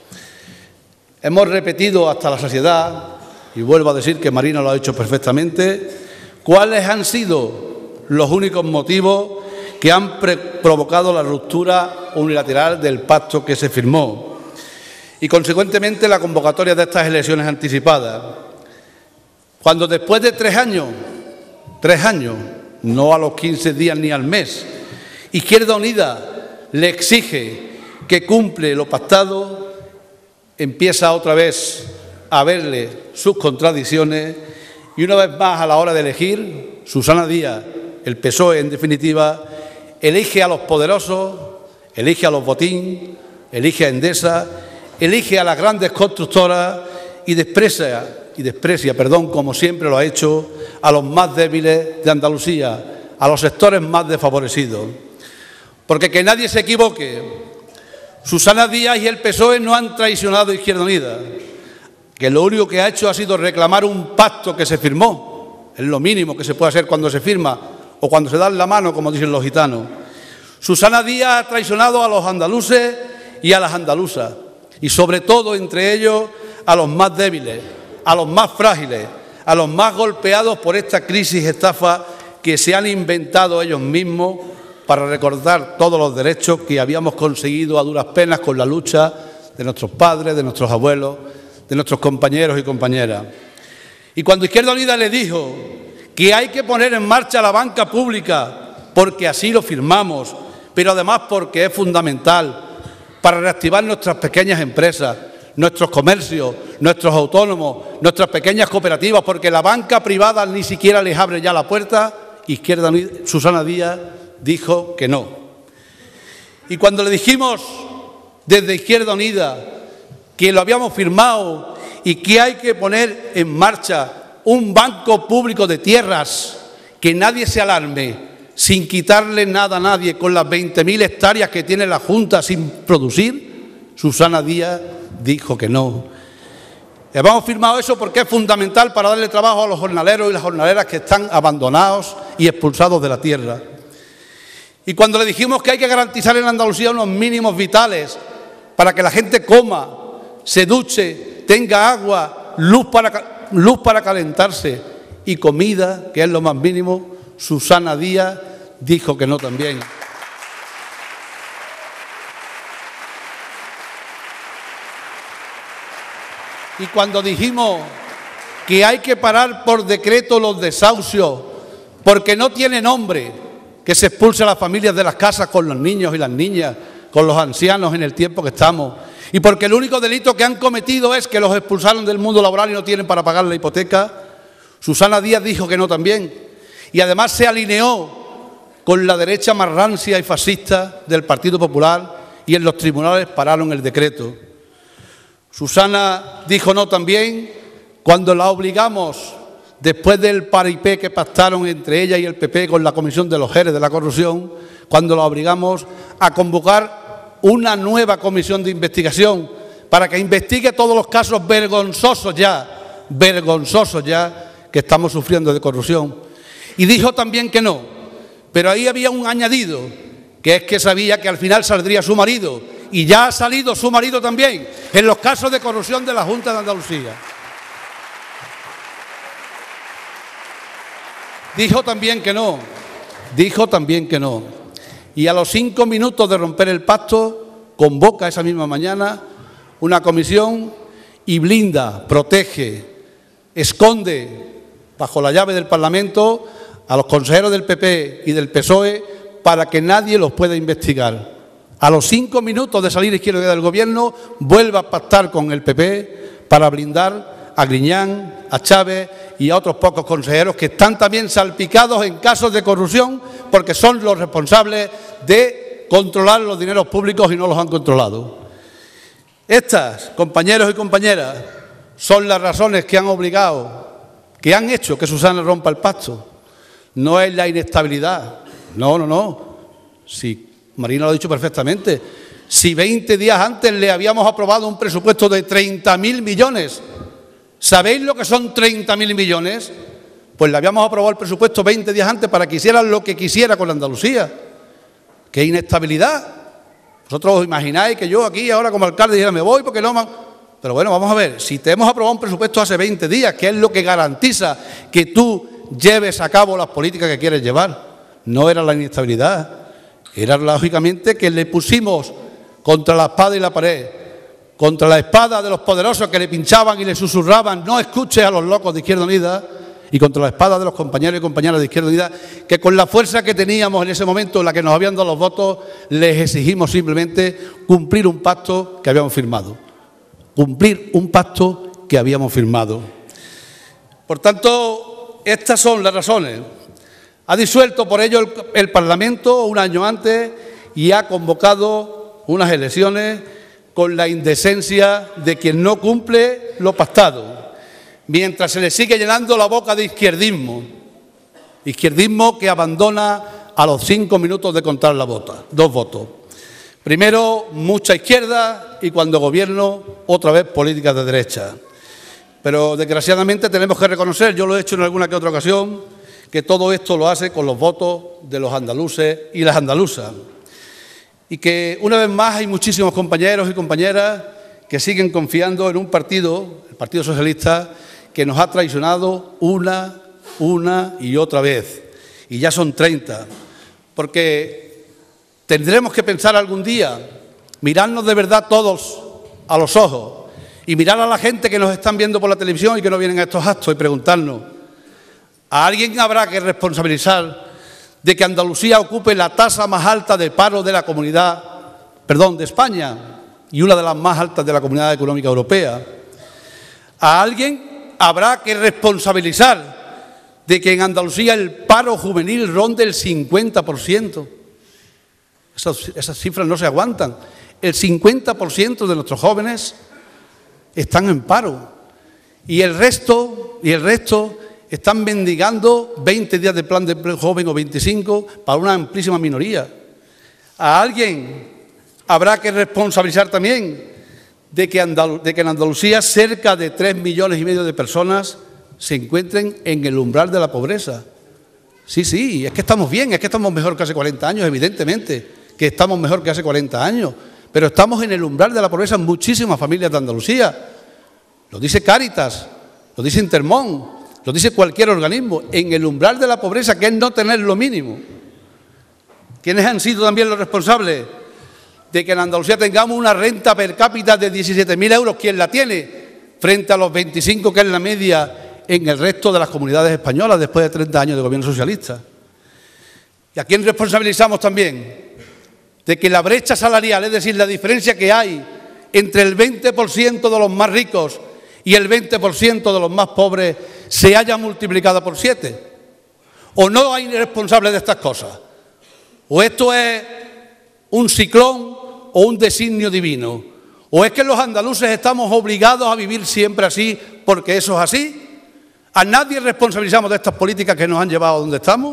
Hemos repetido hasta la saciedad, y vuelvo a decir que Marina lo ha hecho perfectamente, cuáles han sido los únicos motivos que han provocado la ruptura unilateral del pacto que se firmó y, consecuentemente, la convocatoria de estas elecciones anticipadas. Cuando después de tres años, tres años, no a los quince días ni al mes, Izquierda Unida le exige que cumple lo pactado, empieza otra vez a verle sus contradicciones y, una vez más, a la hora de elegir, Susana Díaz, el P S O E en definitiva, elige a los poderosos, elige a los botín, elige a Endesa, elige a las grandes constructoras y desprecia, y desprecia, perdón, como siempre lo ha hecho, a los más débiles de Andalucía, a los sectores más desfavorecidos. Porque que nadie se equivoque, Susana Díaz y el P S O E no han traicionado a Izquierda Unida, que lo único que ha hecho ha sido reclamar un pacto que se firmó, es lo mínimo que se puede hacer cuando se firma o cuando se dan la mano, como dicen los gitanos. Susana Díaz ha traicionado a los andaluces y a las andaluzas, y sobre todo, entre ellos, a los más débiles, a los más frágiles, a los más golpeados por esta crisis estafa que se han inventado ellos mismos para recortar todos los derechos que habíamos conseguido a duras penas con la lucha de nuestros padres, de nuestros abuelos, de nuestros compañeros y compañeras. Y cuando Izquierda Unida le dijo que hay que poner en marcha la banca pública porque así lo firmamos, pero además porque es fundamental para reactivar nuestras pequeñas empresas, nuestros comercios, nuestros autónomos, nuestras pequeñas cooperativas, porque la banca privada ni siquiera les abre ya la puerta, Izquierda Unida, Susana Díaz dijo que no. Y cuando le dijimos desde Izquierda Unida que lo habíamos firmado y que hay que poner en marcha un banco público de tierras, que nadie se alarme, sin quitarle nada a nadie, con las veinte mil hectáreas que tiene la Junta sin producir, Susana Díaz dijo que no. Hemos firmado eso porque es fundamental para darle trabajo a los jornaleros y las jornaleras que están abandonados y expulsados de la tierra. Y cuando le dijimos que hay que garantizar en Andalucía unos mínimos vitales para que la gente coma, se duche, tenga agua, luz para, luz para calentarse y comida, que es lo más mínimo, Susana Díaz dijo que no también. Y cuando dijimos que hay que parar por decreto los desahucios, porque no tiene nombre que se expulse a las familias de las casas con los niños y las niñas, con los ancianos en el tiempo que estamos, y porque el único delito que han cometido es que los expulsaron del mundo laboral y no tienen para pagar la hipoteca, Susana Díaz dijo que no también. Y además se alineó con la derecha más rancia y fascista del Partido Popular y en los tribunales pararon el decreto. Susana dijo no también cuando la obligamos, después del paripé que pactaron entre ella y el P P con la Comisión de los Jerez de la Corrupción, cuando la obligamos a convocar una nueva comisión de investigación para que investigue todos los casos vergonzosos ya, vergonzosos ya, que estamos sufriendo de corrupción. Y dijo también que no, pero ahí había un añadido, que es que sabía que al final saldría su marido, y ya ha salido su marido también, en los casos de corrupción de la Junta de Andalucía. Dijo también que no, dijo también que no. Y a los cinco minutos de romper el pacto, convoca esa misma mañana una comisión y blinda, protege, esconde bajo la llave del Parlamento a los consejeros del P P y del P S O E para que nadie los pueda investigar. A los cinco minutos de salir Izquierda Unida del Gobierno, vuelve a pactar con el P P para blindar a Griñán, a Chávez y a otros pocos consejeros que están también salpicados en casos de corrupción porque son los responsables de controlar los dineros públicos y no los han controlado. Estas, compañeros y compañeras, son las razones que han obligado, que han hecho que Susana rompa el pacto. No es la inestabilidad, no, no, no. Si Marina lo ha dicho perfectamente. Si veinte días antes le habíamos aprobado un presupuesto de treinta mil millones ¿Sabéis lo que son treinta mil millones? Pues le habíamos aprobado el presupuesto veinte días antes para que hicieran lo que quisiera con Andalucía. ¡Qué inestabilidad! Vosotros os imagináis que yo aquí ahora como alcalde dijera me voy porque no... Me... Pero bueno, vamos a ver, si te hemos aprobado un presupuesto hace veinte días, ¿qué es lo que garantiza que tú lleves a cabo las políticas que quieres llevar? No era la inestabilidad, era lógicamente que le pusimos contra la espada y la pared, contra la espada de los poderosos que le pinchaban y le susurraban, no escuches a los locos de Izquierda Unida, y contra la espada de los compañeros y compañeras de Izquierda Unida, que con la fuerza que teníamos en ese momento, en la que nos habían dado los votos, les exigimos simplemente cumplir un pacto que habíamos firmado. Cumplir un pacto que habíamos firmado. Por tanto, estas son las razones. Ha disuelto por ello el, el Parlamento un año antes y ha convocado unas elecciones con la indecencia de quien no cumple lo pactado, mientras se le sigue llenando la boca de izquierdismo, izquierdismo que abandona a los cinco minutos de contar la vota, dos votos. Primero, mucha izquierda y cuando gobierno, otra vez políticas de derecha. Pero desgraciadamente tenemos que reconocer, yo lo he hecho en alguna que otra ocasión, que todo esto lo hace con los votos de los andaluces y las andaluzas. Y que una vez más hay muchísimos compañeros y compañeras que siguen confiando en un partido, el Partido Socialista, que nos ha traicionado una, una y otra vez. Y ya son treinta. Porque tendremos que pensar algún día, mirarnos de verdad todos a los ojos y mirar a la gente que nos están viendo por la televisión y que no vienen a estos actos y preguntarnos, ¿a alguien habrá que responsabilizar de que Andalucía ocupe la tasa más alta de paro de la comunidad, perdón, de España y una de las más altas de la Comunidad Económica Europea? ¿A alguien habrá que responsabilizar de que en Andalucía el paro juvenil ronde el cincuenta por ciento? Esas, esas cifras no se aguantan. El cincuenta por ciento de nuestros jóvenes están en paro y el resto, y el resto están mendigando veinte días de plan de empleo joven o veinticinco para una amplísima minoría. ¿A alguien habrá que responsabilizar también de que, Andal- de que en Andalucía cerca de tres millones y medio de personas se encuentren en el umbral de la pobreza? Sí, sí, es que estamos bien, es que estamos mejor que hace cuarenta años, evidentemente, que estamos mejor que hace cuarenta años, pero estamos en el umbral de la pobreza en muchísimas familias de Andalucía. Lo dice Cáritas, lo dice Intermón, lo dice cualquier organismo, en el umbral de la pobreza, que es no tener lo mínimo. ¿Quiénes han sido también los responsables de que en Andalucía tengamos una renta per cápita de diecisiete mil euros? ¿Quién la tiene? Frente a los veinticinco que es la media en el resto de las comunidades españolas después de treinta años de gobierno socialista. ¿Y a quién responsabilizamos también? De que la brecha salarial, es decir, la diferencia que hay entre el veinte por ciento de los más ricos y el veinte por ciento de los más pobres, se haya multiplicado por siete. ¿O no hay responsables de estas cosas? ¿O esto es un ciclón o un designio divino? ¿O es que los andaluces estamos obligados a vivir siempre así porque eso es así? ¿A nadie responsabilizamos de estas políticas que nos han llevado a donde estamos?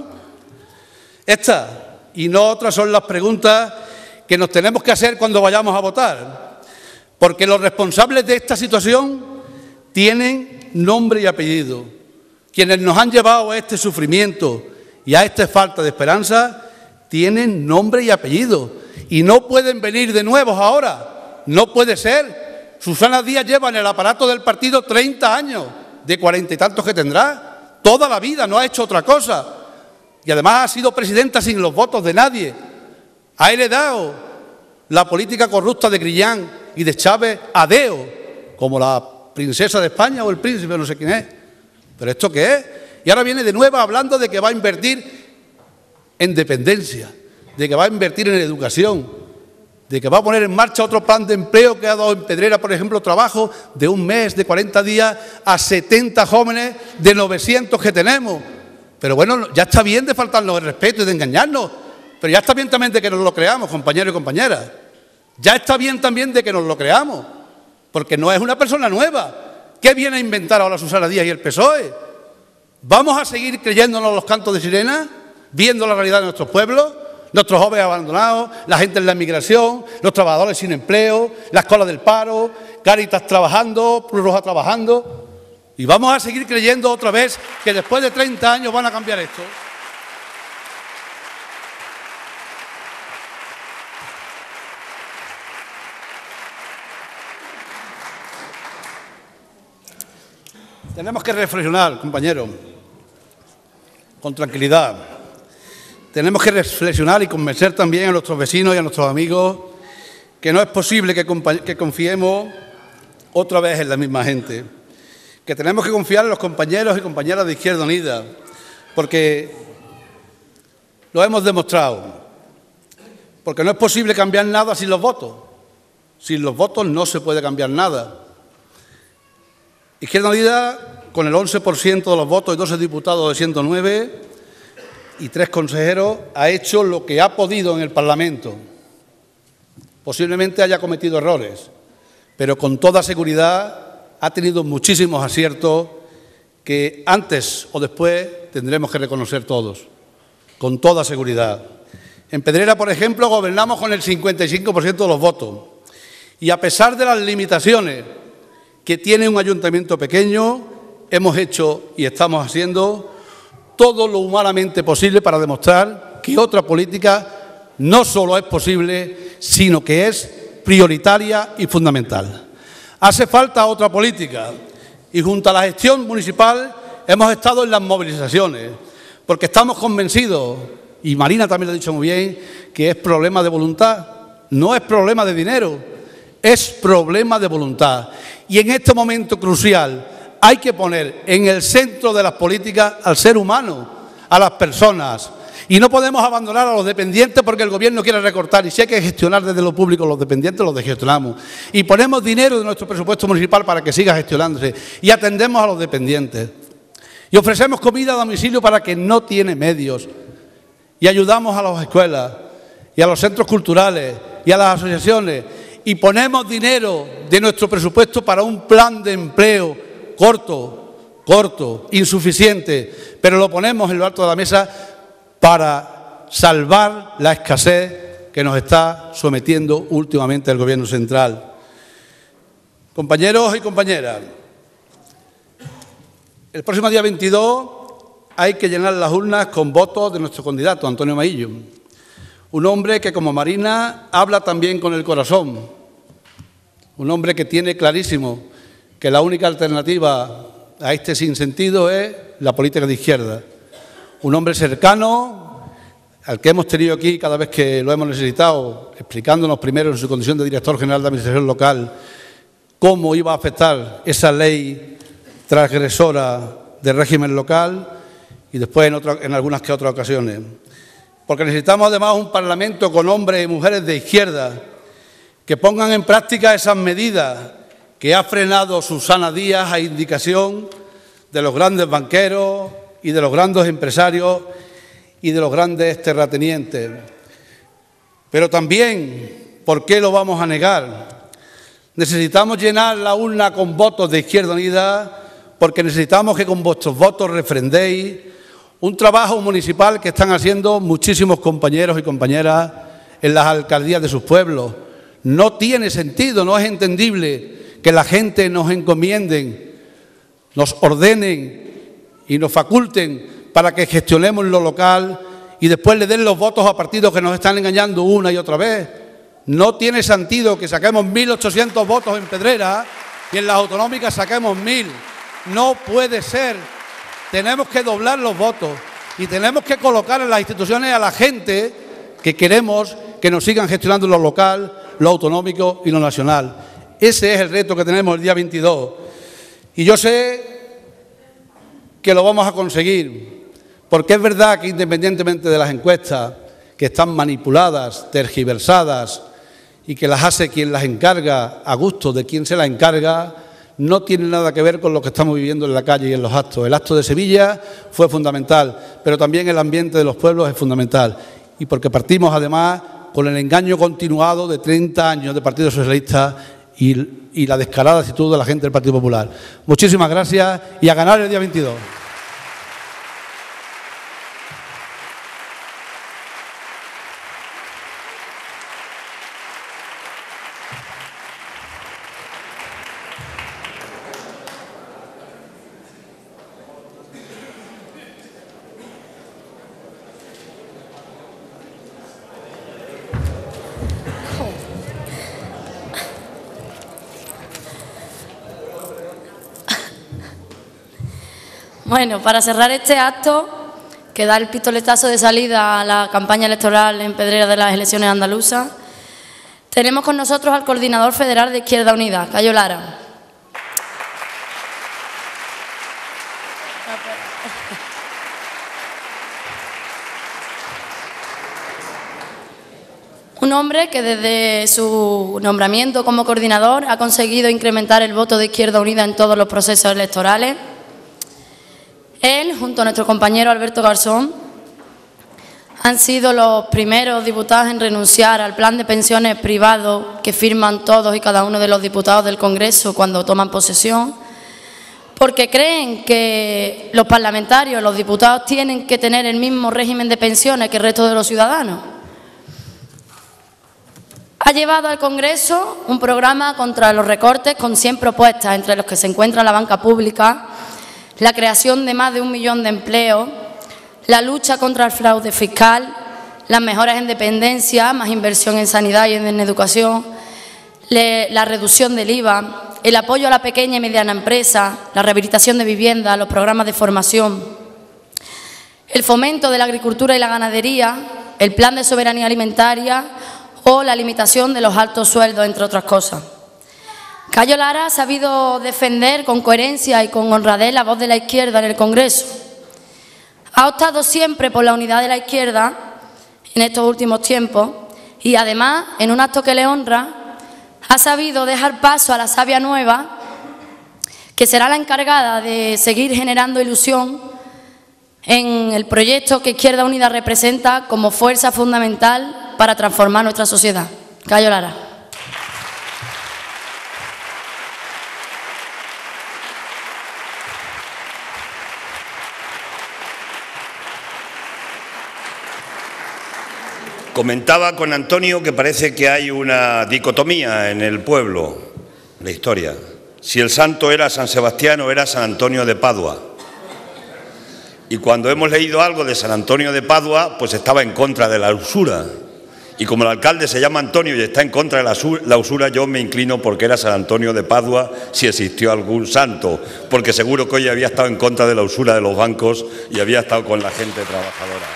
Estas y no otras son las preguntas que nos tenemos que hacer cuando vayamos a votar. Porque los responsables de esta situación tienen nombre y apellido. Quienes nos han llevado a este sufrimiento y a esta falta de esperanza tienen nombre y apellido. Y no pueden venir de nuevo ahora. No puede ser. Susana Díaz lleva en el aparato del partido treinta años, de cuarenta y tantos que tendrá. Toda la vida, no ha hecho otra cosa. Y además ha sido presidenta sin los votos de nadie. Ha heredado la política corrupta de Grillán y de Chávez a deo, como la princesa de España o el príncipe, no sé quién es. ¿Pero esto qué es? Y ahora viene de nuevo hablando de que va a invertir en dependencia, de que va a invertir en educación, de que va a poner en marcha otro plan de empleo que ha dado en Pedrera, por ejemplo, trabajo de un mes, de cuarenta días, a setenta jóvenes de novecientos que tenemos. Pero bueno, ya está bien de faltarnos el respeto y de engañarnos, pero ya está bien también de que nos lo creamos, compañeros y compañeras. Ya está bien también de que nos lo creamos, porque no es una persona nueva. ¿Qué viene a inventar ahora Susana Díaz y el P S O E? ¿Vamos a seguir creyéndonos los cantos de sirena, viendo la realidad de nuestros pueblos, nuestros jóvenes abandonados, la gente en la emigración, los trabajadores sin empleo, las colas del paro, Cáritas trabajando, Cruz Roja trabajando? Y vamos a seguir creyendo otra vez que después de treinta años van a cambiar esto. Tenemos que reflexionar, compañeros, con tranquilidad. Tenemos que reflexionar y convencer también a nuestros vecinos y a nuestros amigos que no es posible que, que confiemos otra vez en la misma gente, que tenemos que confiar en los compañeros y compañeras de Izquierda Unida, porque lo hemos demostrado, porque no es posible cambiar nada sin los votos. Sin los votos no se puede cambiar nada. Izquierda Unida, con el once por ciento de los votos y doce diputados de ciento nueve y tres consejeros, ha hecho lo que ha podido en el Parlamento. Posiblemente haya cometido errores, pero con toda seguridad ha tenido muchísimos aciertos que antes o después tendremos que reconocer todos, con toda seguridad. En Pedrera, por ejemplo, gobernamos con el cincuenta y cinco por ciento de los votos y a pesar de las limitaciones que tiene un ayuntamiento pequeño, hemos hecho y estamos haciendo todo lo humanamente posible para demostrar que otra política no solo es posible, sino que es prioritaria y fundamental. Hace falta otra política y junto a la gestión municipal hemos estado en las movilizaciones porque estamos convencidos, y Marina también lo ha dicho muy bien, que es problema de voluntad, no es problema de dinero, es problema de voluntad. Y en este momento crucial hay que poner en el centro de las políticas al ser humano, a las personas. Y no podemos abandonar a los dependientes porque el Gobierno quiere recortar. Y si hay que gestionar desde lo público los dependientes, los gestionamos. Y ponemos dinero de nuestro presupuesto municipal para que siga gestionándose. Y atendemos a los dependientes. Y ofrecemos comida a domicilio para quien no tiene medios. Y ayudamos a las escuelas y a los centros culturales y a las asociaciones. Y ponemos dinero de nuestro presupuesto para un plan de empleo corto, corto, insuficiente, pero lo ponemos en lo alto de la mesa para salvar la escasez que nos está sometiendo últimamente el Gobierno central. Compañeros y compañeras, el próximo día veintidós hay que llenar las urnas con votos de nuestro candidato, Antonio Maillo, un hombre que, como Marina, habla también con el corazón. Un hombre que tiene clarísimo que la única alternativa a este sinsentido es la política de izquierda. Un hombre cercano, al que hemos tenido aquí cada vez que lo hemos necesitado, explicándonos primero en su condición de director general de Administración Local cómo iba a afectar esa ley transgresora del régimen local y después en, otra, en algunas que otras ocasiones. Porque necesitamos además un Parlamento con hombres y mujeres de izquierda que pongan en práctica esas medidas que ha frenado Susana Díaz a indicación de los grandes banqueros y de los grandes empresarios y de los grandes terratenientes. Pero también, ¿por qué lo vamos a negar? Necesitamos llenar la urna con votos de Izquierda Unida porque necesitamos que con vuestros votos refrendéis un trabajo municipal que están haciendo muchísimos compañeros y compañeras en las alcaldías de sus pueblos. No tiene sentido, no es entendible que la gente nos encomienden, nos ordenen y nos faculten para que gestionemos lo local y después le den los votos a partidos que nos están engañando una y otra vez. No tiene sentido que saquemos mil ochocientos votos en Pedrera y en las autonómicas saquemos mil. No puede ser. Tenemos que doblar los votos y tenemos que colocar en las instituciones a la gente que queremos que nos sigan gestionando lo local, lo autonómico y lo nacional. Ese es el reto que tenemos el día veintidós. Y yo sé que lo vamos a conseguir, porque es verdad que independientemente de las encuestas que están manipuladas, tergiversadas y que las hace quien las encarga a gusto de quien se las encarga, no tiene nada que ver con lo que estamos viviendo en la calle y en los actos. El acto de Sevilla fue fundamental, pero también el ambiente de los pueblos es fundamental. Y porque partimos además con el engaño continuado de treinta años de Partido Socialista y, y la descarada actitud de la gente del Partido Popular. Muchísimas gracias y a ganar el día veintidós. Bueno, para cerrar este acto, que da el pistoletazo de salida a la campaña electoral en Pedrera de las elecciones andaluzas, tenemos con nosotros al coordinador federal de Izquierda Unida, Cayo Lara. Un hombre que desde su nombramiento como coordinador ha conseguido incrementar el voto de Izquierda Unida en todos los procesos electorales. Él, junto a nuestro compañero Alberto Garzón, han sido los primeros diputados en renunciar al plan de pensiones privado que firman todos y cada uno de los diputados del Congreso cuando toman posesión, porque creen que los parlamentarios, los diputados, tienen que tener el mismo régimen de pensiones que el resto de los ciudadanos. Ha llevado al Congreso un programa contra los recortes con cien propuestas, entre los que se encuentra la banca pública, la creación de más de un millón de empleos, la lucha contra el fraude fiscal, las mejoras en dependencia, más inversión en sanidad y en educación, le, la reducción del I V A, el apoyo a la pequeña y mediana empresa, la rehabilitación de viviendas, los programas de formación, el fomento de la agricultura y la ganadería, el plan de soberanía alimentaria o la limitación de los altos sueldos, entre otras cosas. Cayo Lara ha sabido defender con coherencia y con honradez la voz de la izquierda en el Congreso. Ha optado siempre por la unidad de la izquierda en estos últimos tiempos y, además, en un acto que le honra, ha sabido dejar paso a la savia nueva, que será la encargada de seguir generando ilusión en el proyecto que Izquierda Unida representa como fuerza fundamental para transformar nuestra sociedad. Cayo Lara. Comentaba con Antonio que parece que hay una dicotomía en el pueblo, la historia. Si el santo era San Sebastián o era San Antonio de Padua. Y cuando hemos leído algo de San Antonio de Padua, pues estaba en contra de la usura. Y como el alcalde se llama Antonio y está en contra de la usura, yo me inclino porque era San Antonio de Padua, si existió algún santo, porque seguro que hoy había estado en contra de la usura de los bancos y había estado con la gente trabajadora.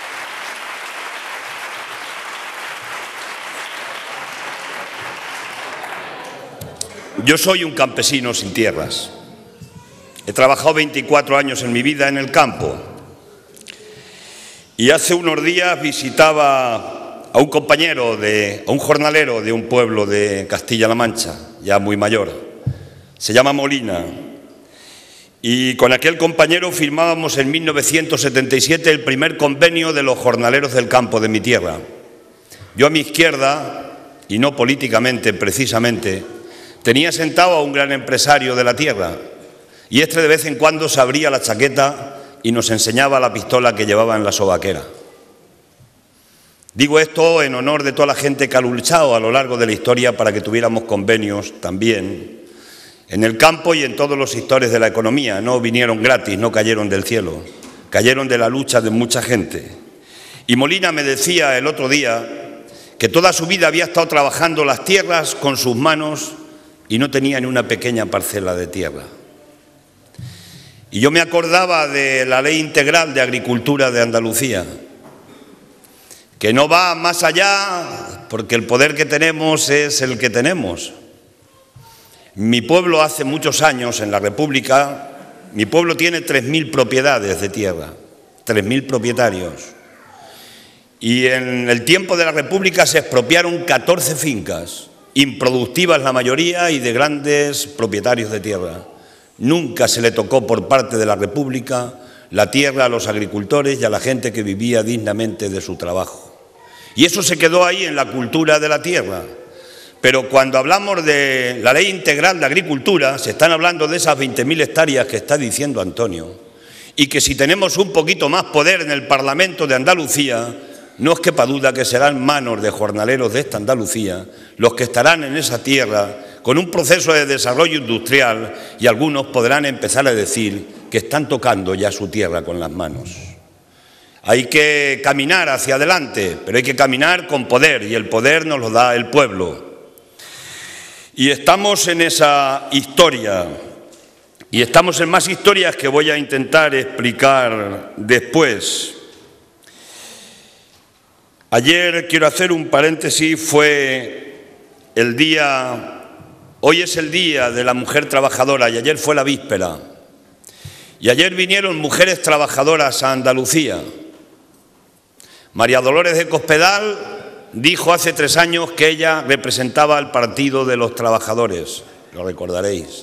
Yo soy un campesino sin tierras. He trabajado veinticuatro años en mi vida en el campo. Y hace unos días visitaba a un compañero, de, a un jornalero de un pueblo de Castilla-La Mancha, ya muy mayor. Se llama Molina. Y con aquel compañero firmábamos en mil novecientos setenta y siete el primer convenio de los jornaleros del campo de mi tierra. Yo a mi izquierda, y no políticamente precisamente, tenía sentado a un gran empresario de la tierra y este de vez en cuando se abría la chaqueta y nos enseñaba la pistola que llevaba en la sobaquera. Digo esto en honor de toda la gente que ha luchado a lo largo de la historia para que tuviéramos convenios también en el campo y en todos los sectores de la economía. No vinieron gratis, no cayeron del cielo, cayeron de la lucha de mucha gente. Y Molina me decía el otro día que toda su vida había estado trabajando las tierras con sus manos y no tenía ni una pequeña parcela de tierra. Y yo me acordaba de la Ley Integral de Agricultura de Andalucía, que no va más allá porque el poder que tenemos es el que tenemos. Mi pueblo hace muchos años, en la República, mi pueblo tiene tres mil propiedades de tierra, tres mil propietarios. Y en el tiempo de la República se expropiaron catorce fincas, improductivas la mayoría y de grandes propietarios de tierra. Nunca se le tocó por parte de la República la tierra a los agricultores y a la gente que vivía dignamente de su trabajo. Y eso se quedó ahí en la cultura de la tierra. Pero cuando hablamos de la Ley Integral de Agricultura, se están hablando de esas veinte mil hectáreas que está diciendo Antonio, y que si tenemos un poquito más poder en el Parlamento de Andalucía, no os quepa duda que serán manos de jornaleros de esta Andalucía los que estarán en esa tierra con un proceso de desarrollo industrial y algunos podrán empezar a decir que están tocando ya su tierra con las manos. Hay que caminar hacia adelante, pero hay que caminar con poder y el poder nos lo da el pueblo. Y estamos en esa historia. Y estamos en más historias que voy a intentar explicar después. Ayer, quiero hacer un paréntesis, fue el día, hoy es el día de la mujer trabajadora y ayer fue la víspera. Y ayer vinieron mujeres trabajadoras a Andalucía. María Dolores de Cospedal dijo hace tres años que ella representaba al Partido de los Trabajadores, lo recordaréis.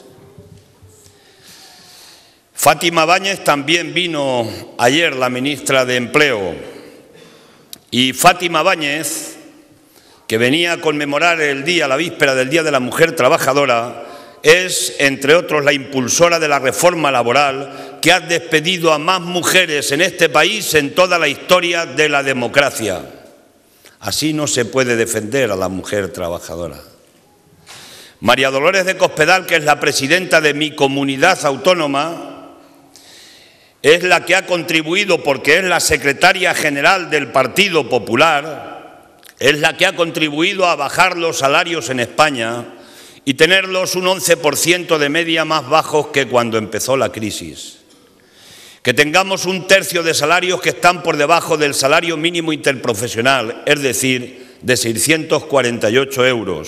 Fátima Báñez también vino ayer, la ministra de Empleo. Y Fátima Báñez, que venía a conmemorar el día, la víspera del Día de la Mujer Trabajadora, es, entre otros, la impulsora de la reforma laboral que ha despedido a más mujeres en este país en toda la historia de la democracia. Así no se puede defender a la mujer trabajadora. María Dolores de Cospedal, que es la presidenta de mi comunidad autónoma, es la que ha contribuido, porque es la secretaria general del Partido Popular, es la que ha contribuido a bajar los salarios en España y tenerlos un once por ciento de media más bajos que cuando empezó la crisis. Que tengamos un tercio de salarios que están por debajo del salario mínimo interprofesional, es decir, de seiscientos cuarenta y ocho euros.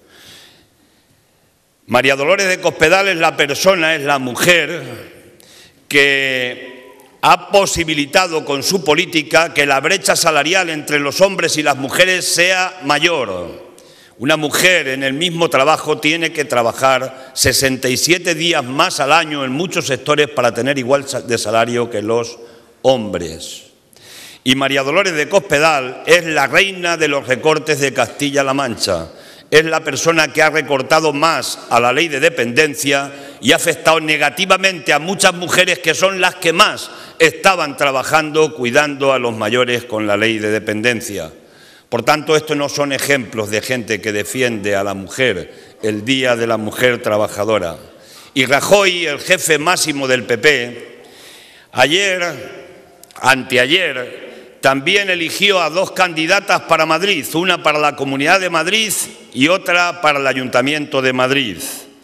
María Dolores de Cospedal es la persona, es la mujer que ha posibilitado con su política que la brecha salarial entre los hombres y las mujeres sea mayor. Una mujer en el mismo trabajo tiene que trabajar sesenta y siete días más al año en muchos sectores para tener igual de salario que los hombres. Y María Dolores de Cospedal es la reina de los recortes de Castilla-La Mancha. Es la persona que ha recortado más a la ley de dependencia y ha afectado negativamente a muchas mujeres que son las que más estaban trabajando, cuidando a los mayores con la ley de dependencia. Por tanto, estos no son ejemplos de gente que defiende a la mujer, el Día de la Mujer Trabajadora. Y Rajoy, el jefe máximo del P P, ayer, anteayer, también eligió a dos candidatas para Madrid, una para la Comunidad de Madrid y otra para el Ayuntamiento de Madrid.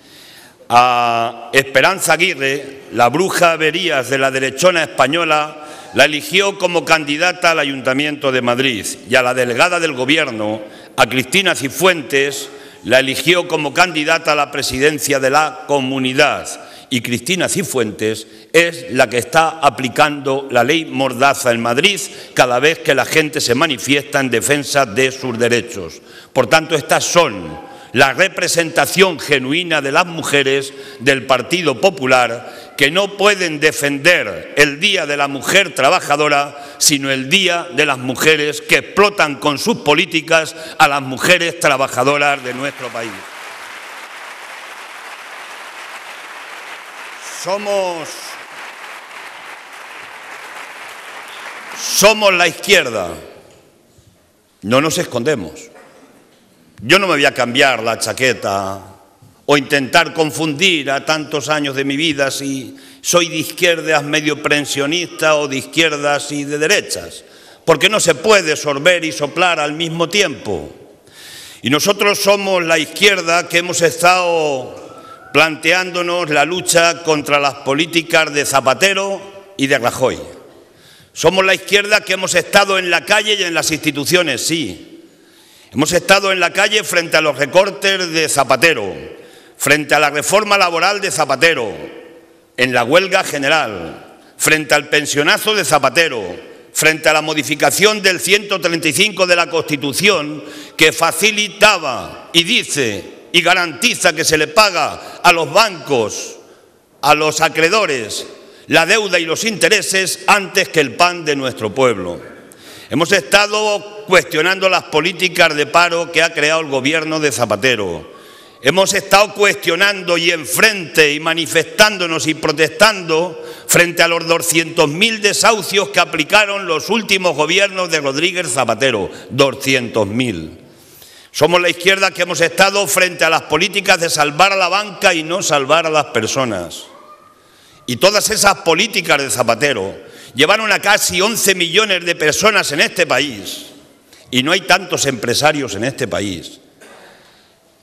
A Esperanza Aguirre, la bruja Averías de la derechona española, la eligió como candidata al Ayuntamiento de Madrid, y a la delegada del Gobierno, a Cristina Cifuentes, la eligió como candidata a la presidencia de la Comunidad. Y Cristina Cifuentes es la que está aplicando la ley Mordaza en Madrid cada vez que la gente se manifiesta en defensa de sus derechos. Por tanto, estas son la representación genuina de las mujeres del Partido Popular, que no pueden defender el Día de la Mujer Trabajadora, sino el Día de las mujeres que explotan con sus políticas a las mujeres trabajadoras de nuestro país. Somos, somos la izquierda, no nos escondemos. Yo no me voy a cambiar la chaqueta o intentar confundir a tantos años de mi vida si soy de izquierdas medio pensionista o de izquierdas y de derechas, porque no se puede sorber y soplar al mismo tiempo. Y nosotros somos la izquierda que hemos estado planteándonos la lucha contra las políticas de Zapatero y de Rajoy. Somos la izquierda que hemos estado en la calle y en las instituciones, sí. Hemos estado en la calle frente a los recortes de Zapatero, frente a la reforma laboral de Zapatero, en la huelga general, frente al pensionazo de Zapatero, frente a la modificación del ciento treinta y cinco de la Constitución que facilitaba y dice y garantiza que se le paga a los bancos, a los acreedores, la deuda y los intereses antes que el pan de nuestro pueblo. Hemos estado cuestionando las políticas de paro que ha creado el gobierno de Zapatero. Hemos estado cuestionando y enfrente y manifestándonos y protestando frente a los doscientos mil desahucios que aplicaron los últimos gobiernos de Rodríguez Zapatero. doscientos mil. Somos la izquierda que hemos estado frente a las políticas de salvar a la banca y no salvar a las personas. Y todas esas políticas de Zapatero llevaron a casi once millones de personas en este país, y no hay tantos empresarios en este país.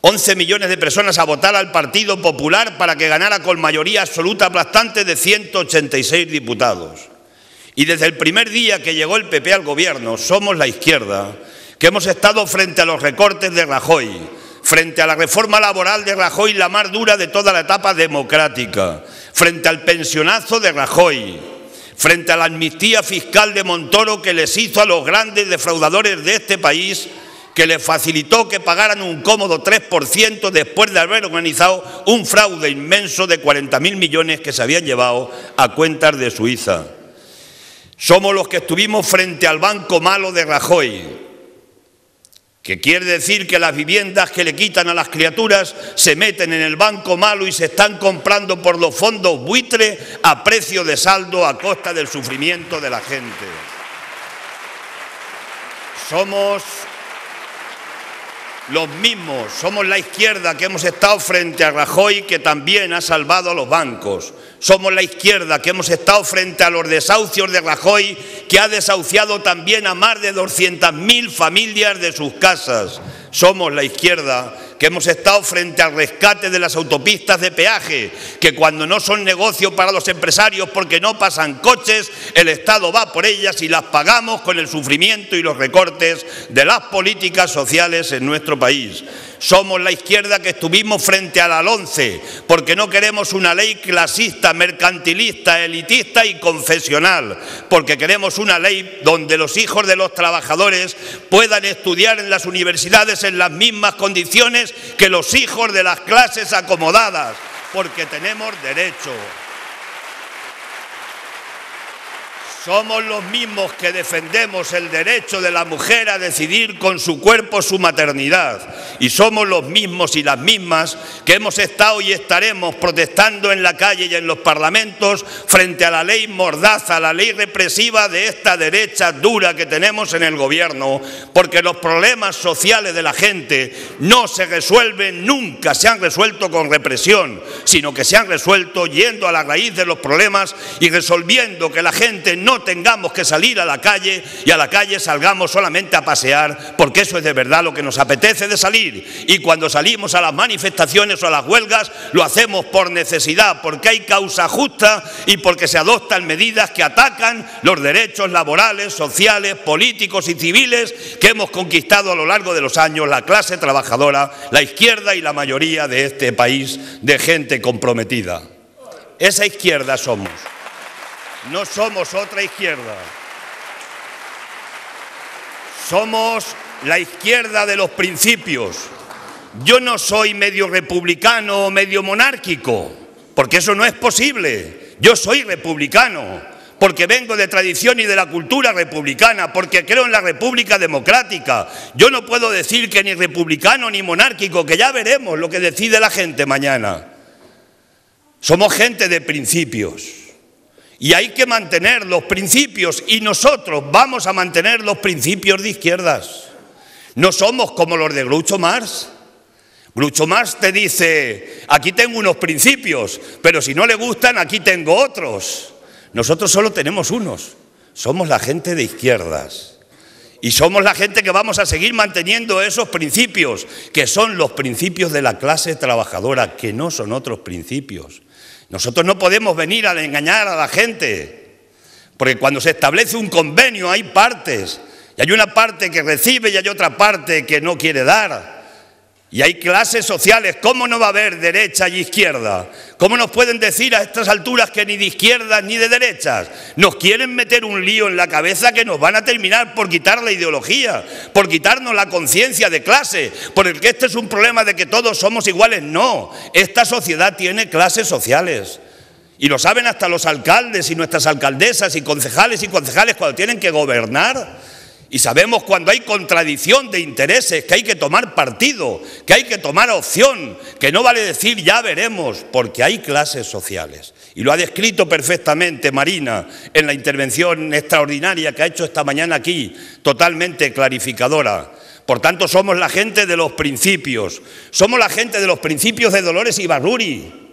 once millones de personas a votar al Partido Popular para que ganara con mayoría absoluta aplastante de ciento ochenta y seis diputados. Y desde el primer día que llegó el P P al gobierno, somos la izquierda, que hemos estado frente a los recortes de Rajoy, frente a la reforma laboral de Rajoy, la más dura de toda la etapa democrática, frente al pensionazo de Rajoy, frente a la amnistía fiscal de Montoro que les hizo a los grandes defraudadores de este país, que les facilitó que pagaran un cómodo tres por ciento después de haber organizado un fraude inmenso de cuarenta mil millones que se habían llevado a cuentas de Suiza. Somos los que estuvimos frente al banco malo de Rajoy, que quiere decir que las viviendas que le quitan a las criaturas se meten en el banco malo y se están comprando por los fondos buitre a precio de saldo a costa del sufrimiento de la gente. Somos los mismos, somos la izquierda que hemos estado frente a Rajoy, que también ha salvado a los bancos. Somos la izquierda que hemos estado frente a los desahucios de Rajoy, que ha desahuciado también a más de doscientas mil familias de sus casas. Somos la izquierda que hemos estado frente al rescate de las autopistas de peaje, que cuando no son negocio para los empresarios porque no pasan coches, el Estado va por ellas y las pagamos con el sufrimiento y los recortes de las políticas sociales en nuestro país. Somos la izquierda que estuvimos frente a la LOMCE, porque no queremos una ley clasista, mercantilista, elitista y confesional, porque queremos una ley donde los hijos de los trabajadores puedan estudiar en las universidades en las mismas condiciones que los hijos de las clases acomodadas, porque tenemos derecho. Somos los mismos que defendemos el derecho de la mujer a decidir con su cuerpo su maternidad. Y somos los mismos y las mismas que hemos estado y estaremos protestando en la calle y en los parlamentos frente a la ley mordaza, la ley represiva de esta derecha dura que tenemos en el gobierno, porque los problemas sociales de la gente no se resuelven, nunca se han resuelto con represión, sino que se han resuelto yendo a la raíz de los problemas y resolviendo que la gente no tengamos que salir a la calle y a la calle salgamos solamente a pasear, porque eso es de verdad lo que nos apetece de salir. Y cuando salimos a las manifestaciones o a las huelgas lo hacemos por necesidad, porque hay causa justa y porque se adoptan medidas que atacan los derechos laborales, sociales, políticos y civiles que hemos conquistado a lo largo de los años la clase trabajadora, la izquierda y la mayoría de este país de gente comprometida. Esa izquierda somos. No somos otra izquierda. Somos la izquierda de los principios. Yo no soy medio republicano o medio monárquico, porque eso no es posible. Yo soy republicano, porque vengo de tradición y de la cultura republicana, porque creo en la república democrática. Yo no puedo decir que ni republicano ni monárquico, que ya veremos lo que decide la gente mañana. Somos gente de principios. Y hay que mantener los principios, y nosotros vamos a mantener los principios de izquierdas. No somos como los de Groucho Marx. Groucho Marx te dice, aquí tengo unos principios, pero si no le gustan, aquí tengo otros. Nosotros solo tenemos unos. Somos la gente de izquierdas. Y somos la gente que vamos a seguir manteniendo esos principios, que son los principios de la clase trabajadora, que no son otros principios. Nosotros no podemos venir a engañar a la gente, porque cuando se establece un convenio hay partes, y hay una parte que recibe y hay otra parte que no quiere dar. Y hay clases sociales. ¿Cómo no va a haber derecha y izquierda? ¿Cómo nos pueden decir a estas alturas que ni de izquierdas ni de derechas? Nos quieren meter un lío en la cabeza que nos van a terminar por quitar la ideología, por quitarnos la conciencia de clase, porque este es un problema de que todos somos iguales. No, esta sociedad tiene clases sociales. Y lo saben hasta los alcaldes y nuestras alcaldesas y concejales y concejales cuando tienen que gobernar. Y sabemos cuando hay contradicción de intereses, que hay que tomar partido, que hay que tomar opción, que no vale decir ya veremos, porque hay clases sociales. Y lo ha descrito perfectamente Marina en la intervención extraordinaria que ha hecho esta mañana aquí, totalmente clarificadora. Por tanto, somos la gente de los principios, somos la gente de los principios de Dolores Ibárruri,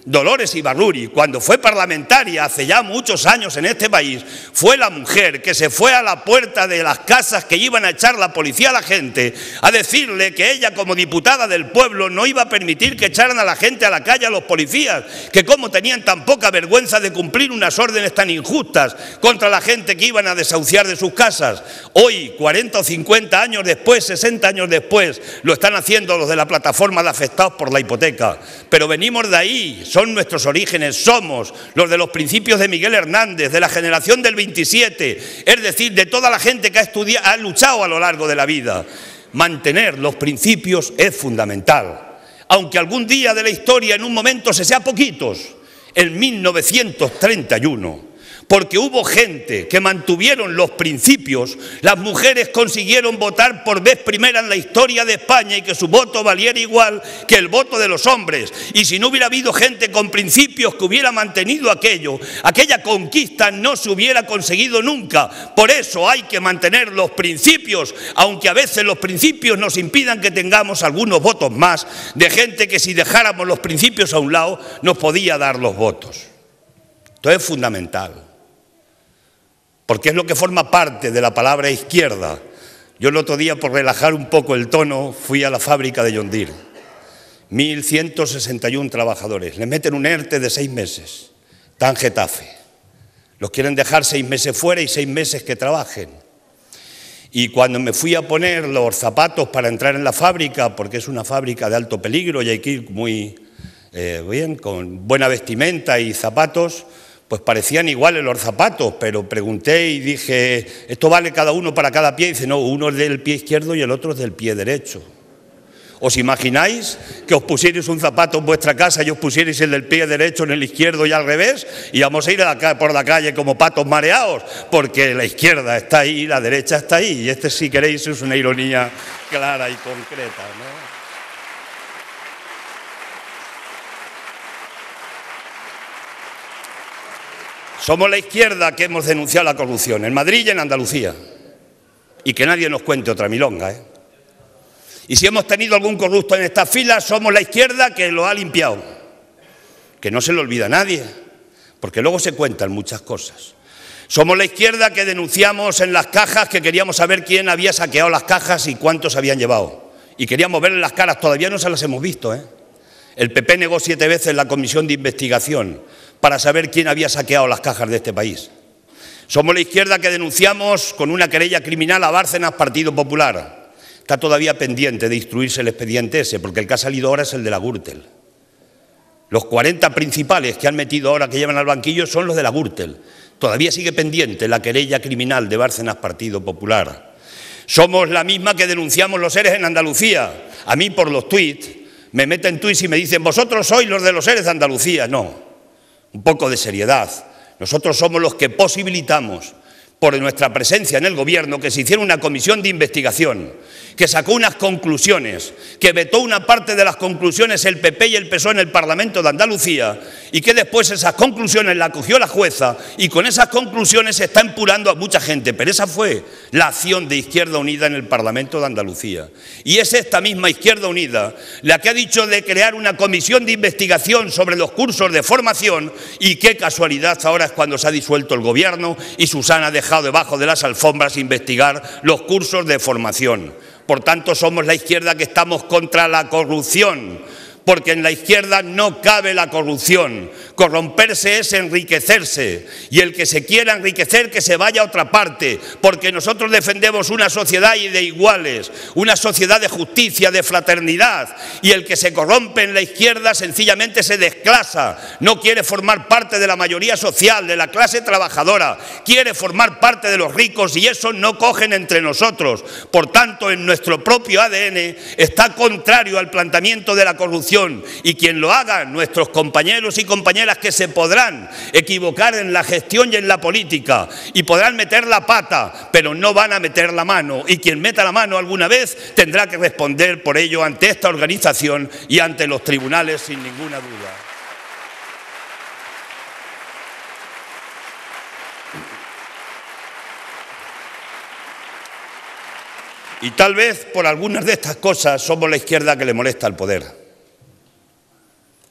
Dolores Ibarruri, cuando fue parlamentaria hace ya muchos años en este país, fue la mujer que se fue a la puerta de las casas que iban a echar la policía a la gente a decirle que ella, como diputada del pueblo, no iba a permitir que echaran a la gente a la calle a los policías, que cómo tenían tan poca vergüenza de cumplir unas órdenes tan injustas contra la gente que iban a desahuciar de sus casas. Hoy, cuarenta o cincuenta años después, sesenta años después, lo están haciendo los de la plataforma de afectados por la hipoteca. Pero venimos de ahí. Son nuestros orígenes, somos los de los principios de Miguel Hernández, de la generación del veintisiete, es decir, de toda la gente que ha estudiado, ha luchado a lo largo de la vida. Mantener los principios es fundamental, aunque algún día de la historia, en un momento, se sea poquitos, en mil novecientos treinta y uno, porque hubo gente que mantuvieron los principios, las mujeres consiguieron votar por vez primera en la historia de España y que su voto valiera igual que el voto de los hombres. Y si no hubiera habido gente con principios que hubiera mantenido aquello, aquella conquista no se hubiera conseguido nunca. Por eso hay que mantener los principios, aunque a veces los principios nos impidan que tengamos algunos votos más de gente que, si dejáramos los principios a un lado, nos podía dar los votos. Esto es fundamental, porque es lo que forma parte de la palabra izquierda. Yo el otro día, por relajar un poco el tono, fui a la fábrica de John Deere. mil ciento sesenta y uno trabajadores. Les meten un ERTE de seis meses. Está en Getafe. Los quieren dejar seis meses fuera y seis meses que trabajen. Y cuando me fui a poner los zapatos para entrar en la fábrica, porque es una fábrica de alto peligro y hay que ir muy eh, bien, con buena vestimenta y zapatos, pues parecían iguales los zapatos, pero pregunté y dije, ¿esto vale cada uno para cada pie? Y dice, no, uno es del pie izquierdo y el otro es del pie derecho. ¿Os imagináis que os pusierais un zapato en vuestra casa y os pusierais el del pie derecho en el izquierdo y al revés? Y vamos a ir a la, por la calle como patos mareados, porque la izquierda está ahí y la derecha está ahí. Y este, si queréis, es una ironía clara y concreta, ¿no? Somos la izquierda que hemos denunciado la corrupción en Madrid y en Andalucía. Y que nadie nos cuente otra milonga, ¿eh? Y si hemos tenido algún corrupto en estas filas, somos la izquierda que lo ha limpiado. Que no se lo olvida a nadie, porque luego se cuentan muchas cosas. Somos la izquierda que denunciamos en las cajas, que queríamos saber quién había saqueado las cajas y cuántos habían llevado. Y queríamos verle las caras, todavía no se las hemos visto, ¿eh? El P P negó siete veces la comisión de investigación para saber quién había saqueado las cajas de este país. Somos la izquierda que denunciamos con una querella criminal a Bárcenas, Partido Popular. Está todavía pendiente de instruirse el expediente ese, porque el que ha salido ahora es el de la Gürtel. Los cuarenta principales que han metido ahora, que llevan al banquillo, son los de la Gürtel. Todavía sigue pendiente la querella criminal de Bárcenas, Partido Popular. Somos la misma que denunciamos los ERES en Andalucía. A mí, por los tuits, me meten tuits y me dicen, vosotros sois los de los ERES de Andalucía. No. Un poco de seriedad. Nosotros somos los que posibilitamos, por nuestra presencia en el gobierno, que se hiciera una comisión de investigación, que sacó unas conclusiones, que vetó una parte de las conclusiones el P P y el P S O E en el Parlamento de Andalucía, y que después esas conclusiones las cogió la jueza, y con esas conclusiones se está empurando a mucha gente. Pero esa fue la acción de Izquierda Unida en el Parlamento de Andalucía. Y es esta misma Izquierda Unida la que ha dicho de crear una comisión de investigación sobre los cursos de formación, y qué casualidad, ahora es cuando se ha disuelto el gobierno y Susana ha dejado debajo de las alfombras investigar los cursos de formación. Por tanto, somos la izquierda que estamos contra la corrupción, porque en la izquierda no cabe la corrupción. Corromperse es enriquecerse, y el que se quiera enriquecer que se vaya a otra parte, porque nosotros defendemos una sociedad de iguales, una sociedad de justicia, de fraternidad, y el que se corrompe en la izquierda sencillamente se desclasa, no quiere formar parte de la mayoría social, de la clase trabajadora, quiere formar parte de los ricos, y eso no cogen entre nosotros. Por tanto, en nuestro propio A D N está contrario al planteamiento de la corrupción. Y quien lo haga, nuestros compañeros y compañeras que se podrán equivocar en la gestión y en la política y podrán meter la pata, pero no van a meter la mano, y quien meta la mano alguna vez tendrá que responder por ello ante esta organización y ante los tribunales, sin ninguna duda. Y tal vez por algunas de estas cosas somos la izquierda que le molesta al poder.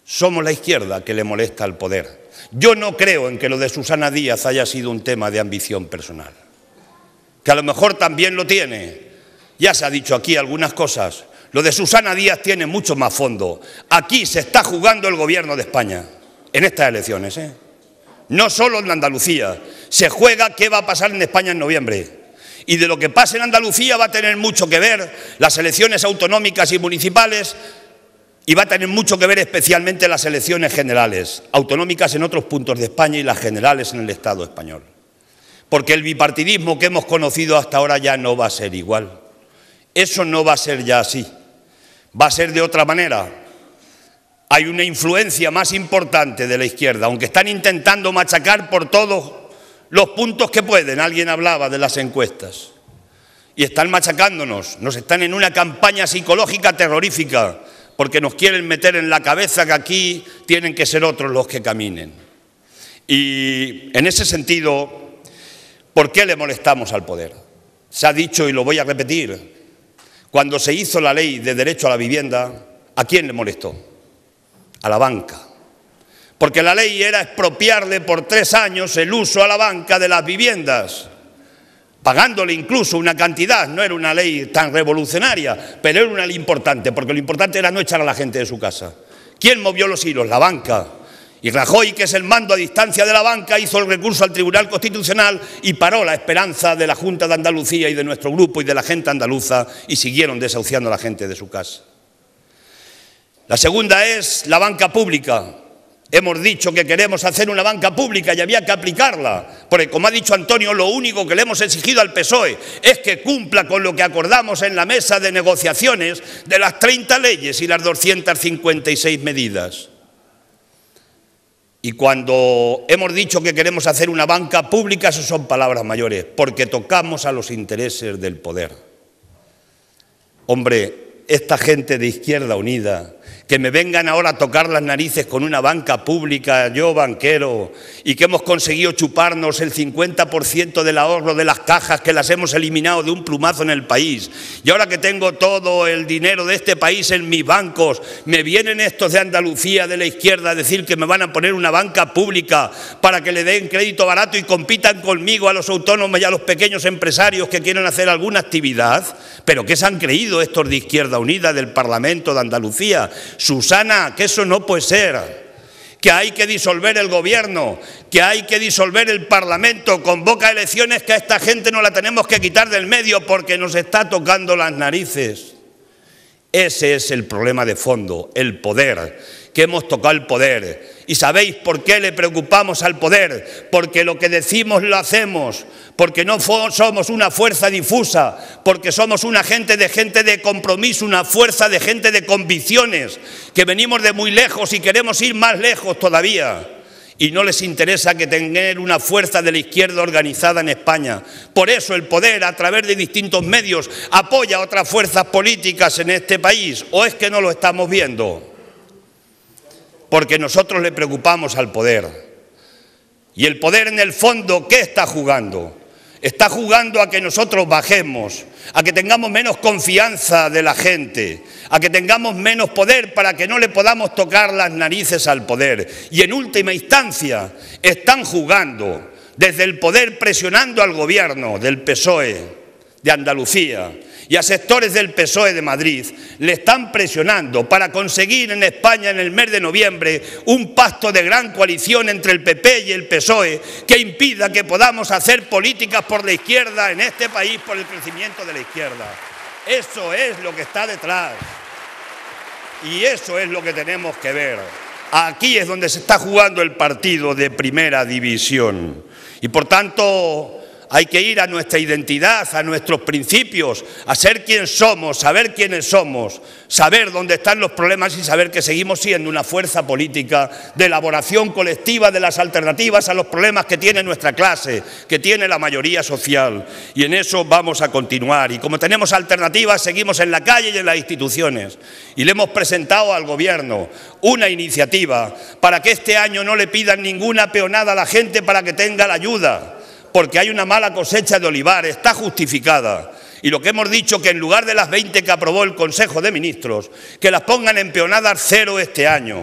somos la izquierda que le molesta al poder. Yo no creo en que lo de Susana Díaz haya sido un tema de ambición personal, que a lo mejor también lo tiene. Ya se ha dicho aquí algunas cosas. Lo de Susana Díaz tiene mucho más fondo. Aquí se está jugando el gobierno de España, en estas elecciones, ¿eh? No solo en Andalucía, se juega qué va a pasar en España en noviembre. Y de lo que pase en Andalucía va a tener mucho que ver las elecciones autonómicas y municipales, y va a tener mucho que ver especialmente las elecciones generales, autonómicas en otros puntos de España y las generales en el Estado español. Porque el bipartidismo que hemos conocido hasta ahora ya no va a ser igual. Eso no va a ser ya así, va a ser de otra manera. Hay una influencia más importante de la izquierda, aunque están intentando machacar por todos los puntos que pueden. Alguien hablaba de las encuestas. Y están machacándonos, nos están en una campaña psicológica terrorífica, porque nos quieren meter en la cabeza que aquí tienen que ser otros los que caminen. Y en ese sentido, ¿por qué le molestamos al poder? Se ha dicho y lo voy a repetir, cuando se hizo la ley de derecho a la vivienda, ¿a quién le molestó? A la banca. Porque la ley era expropiarle por tres años el uso a la banca de las viviendas, pagándole incluso una cantidad. No era una ley tan revolucionaria, pero era una ley importante, porque lo importante era no echar a la gente de su casa. ¿Quién movió los hilos? La banca. Y Rajoy, que es el mando a distancia de la banca, hizo el recurso al Tribunal Constitucional y paró la esperanza de la Junta de Andalucía y de nuestro grupo y de la gente andaluza, y siguieron desahuciando a la gente de su casa. La segunda es la banca pública. Hemos dicho que queremos hacer una banca pública y había que aplicarla, porque como ha dicho Antonio, lo único que le hemos exigido al P S O E es que cumpla con lo que acordamos en la mesa de negociaciones de las treinta leyes y las doscientas cincuenta y seis medidas. Y cuando hemos dicho que queremos hacer una banca pública, eso son palabras mayores, porque tocamos a los intereses del poder. Hombre, esta gente de Izquierda Unida, que me vengan ahora a tocar las narices con una banca pública, yo banquero, y que hemos conseguido chuparnos el cincuenta por ciento del ahorro de las cajas, que las hemos eliminado de un plumazo en el país, y ahora que tengo todo el dinero de este país en mis bancos, me vienen estos de Andalucía, de la izquierda, a decir que me van a poner una banca pública para que le den crédito barato y compitan conmigo a los autónomos y a los pequeños empresarios que quieren hacer alguna actividad. ¿Pero qué se han creído estos de Izquierda Unida del Parlamento de Andalucía? Susana, que eso no puede ser, que hay que disolver el gobierno, que hay que disolver el Parlamento, convoca elecciones, que a esta gente no la tenemos que quitar del medio porque nos está tocando las narices. Ese es el problema de fondo, el poder, que hemos tocado el poder. ¿Y sabéis por qué le preocupamos al poder? Porque lo que decimos lo hacemos, porque no somos una fuerza difusa, porque somos una gente de gente de compromiso, una fuerza de gente de convicciones, que venimos de muy lejos y queremos ir más lejos todavía. Y no les interesa que tengan una fuerza de la izquierda organizada en España. Por eso el poder, a través de distintos medios, apoya a otras fuerzas políticas en este país. ¿O es que no lo estamos viendo? Porque nosotros le preocupamos al poder. Y el poder, en el fondo, ¿qué está jugando? Está jugando a que nosotros bajemos, a que tengamos menos confianza de la gente, a que tengamos menos poder para que no le podamos tocar las narices al poder. Y en última instancia están jugando desde el poder, presionando al gobierno del P S O E de Andalucía y a sectores del P S O E de Madrid, le están presionando para conseguir en España en el mes de noviembre un pacto de gran coalición entre el P P y el P S O E que impida que podamos hacer políticas por la izquierda en este país, por el crecimiento de la izquierda. Eso es lo que está detrás y eso es lo que tenemos que ver. Aquí es donde se está jugando el partido de primera división y por tanto hay que ir a nuestra identidad, a nuestros principios, a ser quien somos, saber quiénes somos, saber dónde están los problemas y saber que seguimos siendo una fuerza política de elaboración colectiva de las alternativas a los problemas que tiene nuestra clase, que tiene la mayoría social. Y en eso vamos a continuar. Y como tenemos alternativas, seguimos en la calle y en las instituciones. Y le hemos presentado al Gobierno una iniciativa para que este año no le pidan ninguna peonada a la gente para que tenga la ayuda, porque hay una mala cosecha de olivar, está justificada. Y lo que hemos dicho, que en lugar de las veinte que aprobó el Consejo de Ministros, que las pongan en peonadas cero este año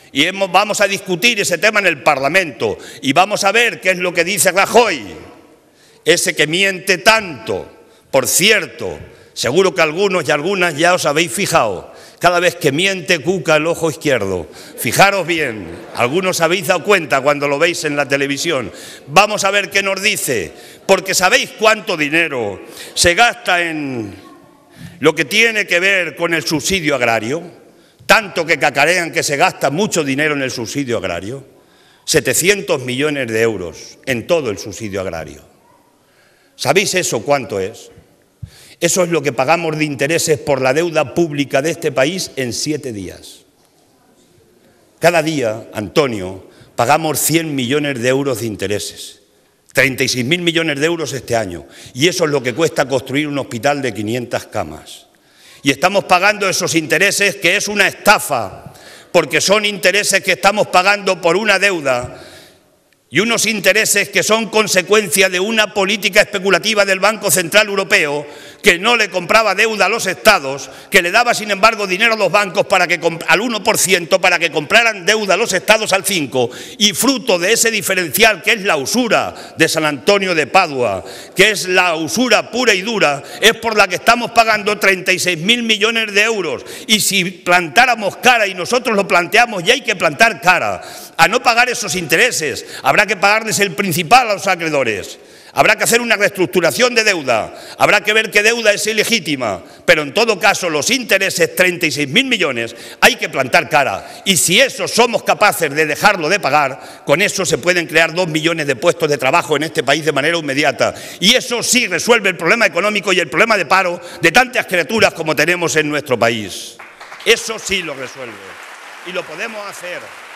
Y hemos, vamos a discutir ese tema en el Parlamento y vamos a ver qué es lo que dice Rajoy, ese que miente tanto. Por cierto, seguro que algunos y algunas ya os habéis fijado, cada vez que miente cuca el ojo izquierdo. Fijaros bien, algunos habéis dado cuenta cuando lo veis en la televisión. Vamos a ver qué nos dice, porque ¿sabéis cuánto dinero se gasta en lo que tiene que ver con el subsidio agrario? Tanto que cacarean que se gasta mucho dinero en el subsidio agrario. setecientos millones de euros en todo el subsidio agrario. ¿Sabéis eso cuánto es? Eso es lo que pagamos de intereses por la deuda pública de este país en siete días. Cada día, Antonio, pagamos cien millones de euros de intereses. treinta y seis mil millones de euros este año. Y eso es lo que cuesta construir un hospital de quinientas camas. Y estamos pagando esos intereses, que es una estafa, porque son intereses que estamos pagando por una deuda y unos intereses que son consecuencia de una política especulativa del Banco Central Europeo, que no le compraba deuda a los estados, que le daba sin embargo dinero a los bancos para que, al uno por ciento para que compraran deuda a los estados al cinco por ciento, y fruto de ese diferencial que es la usura de San Antonio de Padua, que es la usura pura y dura, es por la que estamos pagando treinta y seis mil millones de euros. Y si plantáramos cara, y nosotros lo planteamos y hay que plantar cara, a no pagar esos intereses, habrá que pagarles el principal a los acreedores. Habrá que hacer una reestructuración de deuda, habrá que ver qué deuda es ilegítima, pero en todo caso los intereses, treinta y seis mil millones, hay que plantar cara. Y si eso somos capaces de dejarlo de pagar, con eso se pueden crear dos millones de puestos de trabajo en este país de manera inmediata. Y eso sí resuelve el problema económico y el problema de paro de tantas criaturas como tenemos en nuestro país. Eso sí lo resuelve y lo podemos hacer.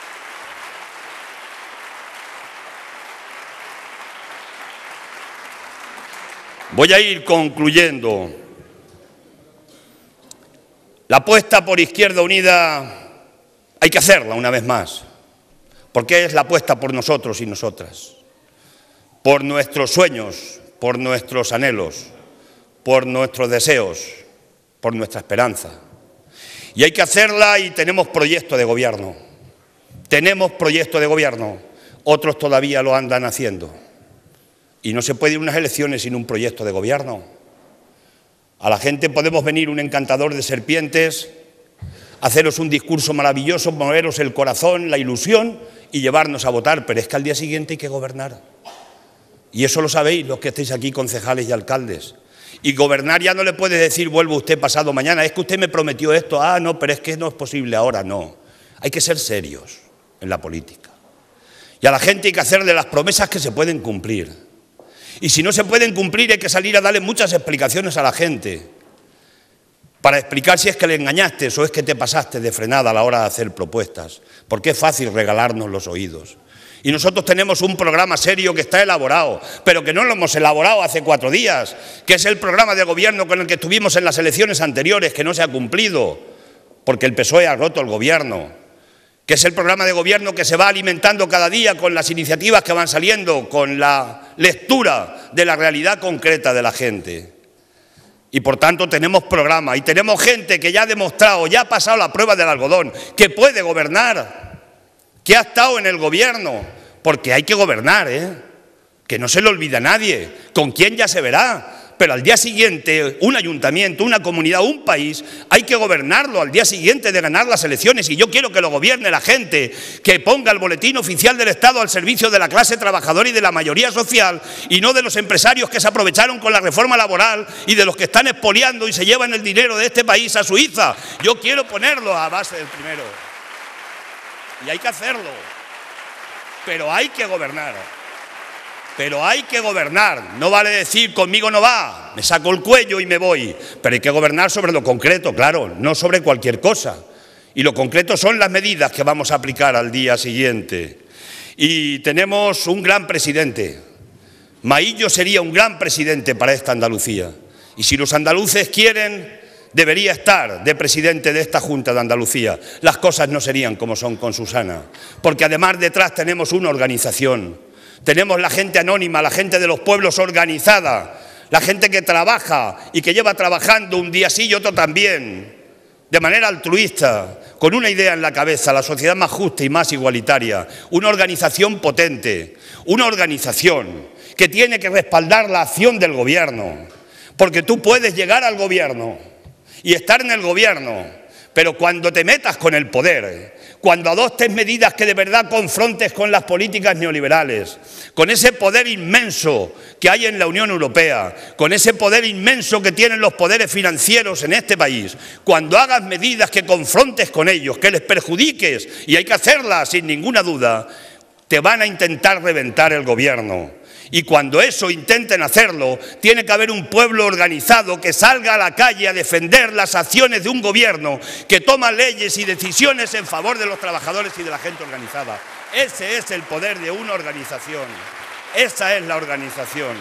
Voy a ir concluyendo. La apuesta por Izquierda Unida hay que hacerla una vez más, porque es la apuesta por nosotros y nosotras, por nuestros sueños, por nuestros anhelos, por nuestros deseos, por nuestra esperanza. Y hay que hacerla y tenemos proyecto de gobierno, tenemos proyecto de gobierno, otros todavía lo andan haciendo. Y no se puede ir a unas elecciones sin un proyecto de gobierno. A la gente podemos venir un encantador de serpientes, haceros un discurso maravilloso, moveros el corazón, la ilusión y llevarnos a votar, pero es que al día siguiente hay que gobernar. Y eso lo sabéis los que estáis aquí, concejales y alcaldes. Y gobernar ya no le puede decir, vuelvo usted pasado mañana, es que usted me prometió esto, ah, no, pero es que no es posible ahora, no. Hay que ser serios en la política. Y a la gente hay que hacerle las promesas que se pueden cumplir. Y si no se pueden cumplir hay que salir a darle muchas explicaciones a la gente para explicar si es que le engañaste o es que te pasaste de frenada a la hora de hacer propuestas, porque es fácil regalarnos los oídos. Y nosotros tenemos un programa serio que está elaborado, pero que no lo hemos elaborado hace cuatro días, que es el programa de gobierno con el que estuvimos en las elecciones anteriores, que no se ha cumplido, porque el P S O E ha roto el gobierno. Que es el programa de gobierno que se va alimentando cada día con las iniciativas que van saliendo, con la lectura de la realidad concreta de la gente. Y por tanto tenemos programa y tenemos gente que ya ha demostrado, ya ha pasado la prueba del algodón, que puede gobernar, que ha estado en el gobierno, porque hay que gobernar, ¿eh? Que no se le olvida a nadie, con quién ya se verá. Pero al día siguiente, un ayuntamiento, una comunidad, un país, hay que gobernarlo al día siguiente de ganar las elecciones. Y yo quiero que lo gobierne la gente, que ponga el boletín oficial del Estado al servicio de la clase trabajadora y de la mayoría social, y no de los empresarios que se aprovecharon con la reforma laboral y de los que están expoliando y se llevan el dinero de este país a Suiza. Yo quiero ponerlo a base del primero. Y hay que hacerlo. Pero hay que gobernar. Pero hay que gobernar, no vale decir conmigo no va, me saco el cuello y me voy, pero hay que gobernar sobre lo concreto, claro, no sobre cualquier cosa. Y lo concreto son las medidas que vamos a aplicar al día siguiente. Y tenemos un gran presidente. Maillo sería un gran presidente para esta Andalucía. Y si los andaluces quieren, debería estar de presidente de esta Junta de Andalucía. Las cosas no serían como son con Susana, porque además detrás tenemos una organización. Tenemos la gente anónima, la gente de los pueblos organizada, la gente que trabaja y que lleva trabajando un día sí y otro también de manera altruista, con una idea en la cabeza, la sociedad más justa y más igualitaria, una organización potente, una organización que tiene que respaldar la acción del gobierno, porque tú puedes llegar al gobierno y estar en el gobierno, pero cuando te metas con el poder, cuando adoptes medidas que de verdad confrontes con las políticas neoliberales, con ese poder inmenso que hay en la Unión Europea, con ese poder inmenso que tienen los poderes financieros en este país, cuando hagas medidas que confrontes con ellos, que les perjudiques, y hay que hacerlas sin ninguna duda, te van a intentar reventar el gobierno. Y cuando eso intenten hacerlo, tiene que haber un pueblo organizado que salga a la calle a defender las acciones de un gobierno que toma leyes y decisiones en favor de los trabajadores y de la gente organizada. Ese es el poder de una organización. Esa es la organización.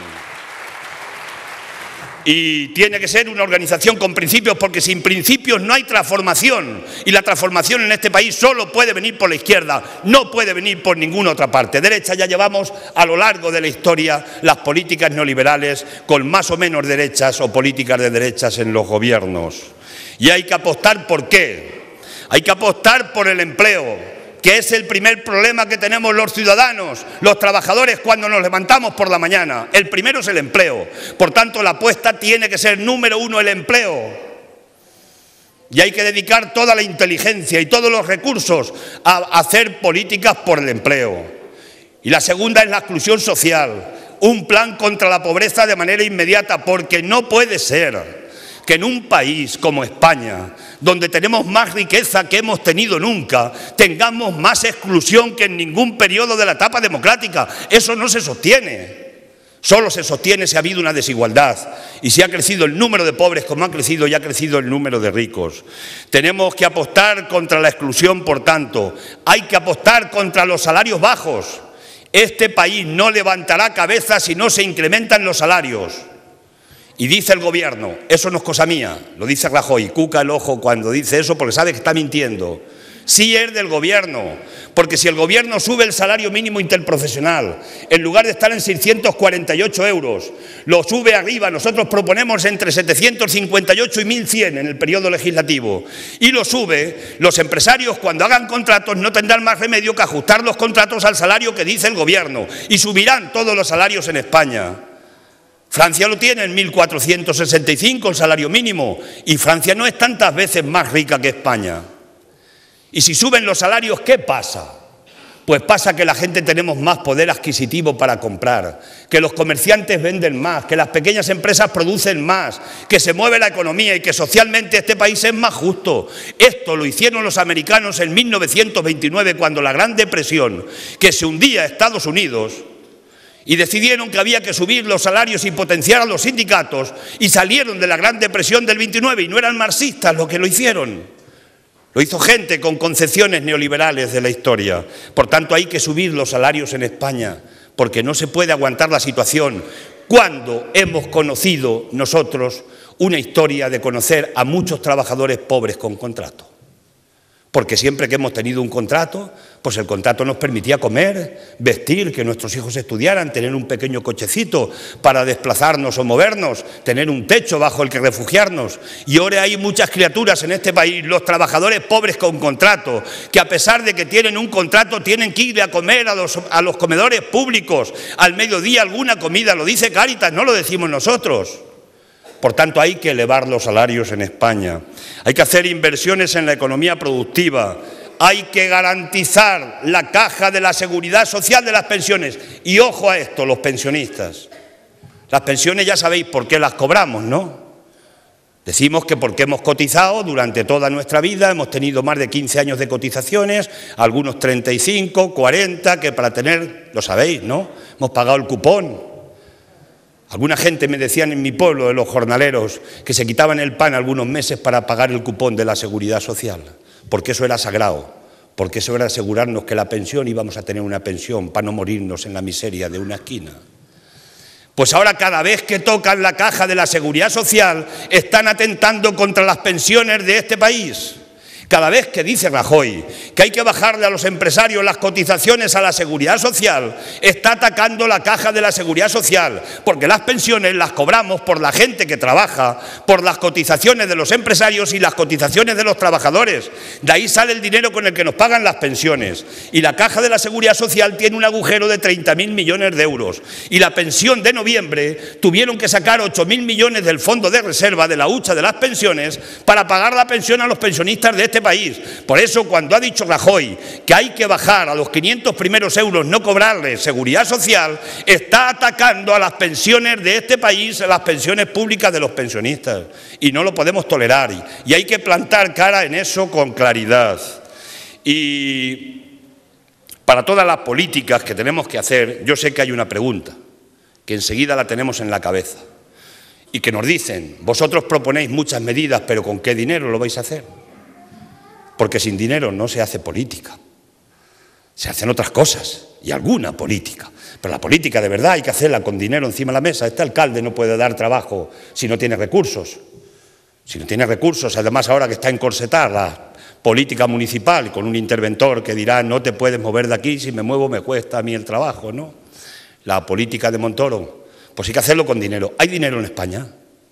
Y tiene que ser una organización con principios, porque sin principios no hay transformación. Y la transformación en este país solo puede venir por la izquierda, no puede venir por ninguna otra parte. Derecha, ya llevamos a lo largo de la historia las políticas neoliberales con más o menos derechas o políticas de derechas en los gobiernos. Y hay que apostar, ¿por qué? Hay que apostar por el empleo, que es el primer problema que tenemos los ciudadanos, los trabajadores, cuando nos levantamos por la mañana. El primero es el empleo. Por tanto, la apuesta tiene que ser número uno el empleo. Y hay que dedicar toda la inteligencia y todos los recursos a hacer políticas por el empleo. Y la segunda es la exclusión social. Un plan contra la pobreza de manera inmediata, porque no puede ser que en un país como España, donde tenemos más riqueza que hemos tenido nunca, tengamos más exclusión que en ningún periodo de la etapa democrática. Eso no se sostiene. Solo se sostiene si ha habido una desigualdad y si ha crecido el número de pobres como ha crecido y ha crecido el número de ricos. Tenemos que apostar contra la exclusión, por tanto. Hay que apostar contra los salarios bajos. Este país no levantará cabeza si no se incrementan los salarios. Y dice el gobierno, eso no es cosa mía, lo dice Rajoy, cuca el ojo cuando dice eso porque sabe que está mintiendo. Sí es del gobierno, porque si el gobierno sube el salario mínimo interprofesional, en lugar de estar en seiscientos cuarenta y ocho euros, lo sube arriba, nosotros proponemos entre setecientos cincuenta y ocho y mil cien en el periodo legislativo, y lo sube, los empresarios cuando hagan contratos no tendrán más remedio que ajustar los contratos al salario que dice el gobierno, y subirán todos los salarios en España. Francia lo tiene en mil cuatrocientos sesenta y cinco el salario mínimo, y Francia no es tantas veces más rica que España. Y si suben los salarios, ¿qué pasa? Pues pasa que la gente tenemos más poder adquisitivo para comprar, que los comerciantes venden más, que las pequeñas empresas producen más, que se mueve la economía y que socialmente este país es más justo. Esto lo hicieron los americanos en mil novecientos veintinueve, cuando la Gran Depresión, que se hundía a Estados Unidos, y decidieron que había que subir los salarios y potenciar a los sindicatos, y salieron de la Gran Depresión del veintinueve, y no eran marxistas los que lo hicieron. Lo hizo gente con concepciones neoliberales de la historia. Por tanto, hay que subir los salarios en España, porque no se puede aguantar la situación cuando hemos conocido nosotros una historia de conocer a muchos trabajadores pobres con contrato. Porque siempre que hemos tenido un contrato, pues el contrato nos permitía comer, vestir, que nuestros hijos estudiaran, tener un pequeño cochecito para desplazarnos o movernos, tener un techo bajo el que refugiarnos. Y ahora hay muchas criaturas en este país, los trabajadores pobres con contrato, que a pesar de que tienen un contrato, tienen que ir a comer a los, a los comedores públicos, al mediodía alguna comida, lo dice Cáritas, no lo decimos nosotros. Por tanto, hay que elevar los salarios en España. Hay que hacer inversiones en la economía productiva. Hay que garantizar la caja de la seguridad social de las pensiones. Y ojo a esto, los pensionistas. Las pensiones ya sabéis por qué las cobramos, ¿no? Decimos que porque hemos cotizado durante toda nuestra vida, hemos tenido más de quince años de cotizaciones, algunos treinta y cinco, cuarenta, que para tener, lo sabéis, ¿no? Hemos pagado el cupón. Alguna gente me decían en mi pueblo, de los jornaleros, que se quitaban el pan algunos meses para pagar el cupón de la seguridad social, porque eso era sagrado, porque eso era asegurarnos que la pensión íbamos a tener una pensión para no morirnos en la miseria de una esquina. Pues ahora cada vez que tocan la caja de la seguridad social están atentando contra las pensiones de este país. Cada vez que dice Rajoy que hay que bajarle a los empresarios las cotizaciones a la Seguridad Social, está atacando la caja de la Seguridad Social, porque las pensiones las cobramos por la gente que trabaja, por las cotizaciones de los empresarios y las cotizaciones de los trabajadores. De ahí sale el dinero con el que nos pagan las pensiones. Y la caja de la Seguridad Social tiene un agujero de treinta mil millones de euros. Y la pensión de noviembre tuvieron que sacar ocho mil millones del fondo de reserva de la hucha de las pensiones para pagar la pensión a los pensionistas de este país. Por eso, cuando ha dicho Rajoy que hay que bajar a los quinientos primeros euros, no cobrarles seguridad social, está atacando a las pensiones de este país, a las pensiones públicas de los pensionistas. Y no lo podemos tolerar. Y hay que plantar cara en eso con claridad. Y para todas las políticas que tenemos que hacer, yo sé que hay una pregunta, que enseguida la tenemos en la cabeza, y que nos dicen: vosotros proponéis muchas medidas, pero ¿con qué dinero lo vais a hacer? Porque sin dinero no se hace política, se hacen otras cosas, y alguna política. Pero la política de verdad hay que hacerla con dinero encima de la mesa. Este alcalde no puede dar trabajo si no tiene recursos. Si no tiene recursos, además ahora que está encorsetada la política municipal con un interventor que dirá: no te puedes mover de aquí, si me muevo me cuesta a mí el trabajo, ¿no? La política de Montoro, pues hay que hacerlo con dinero. ¿Hay dinero en España?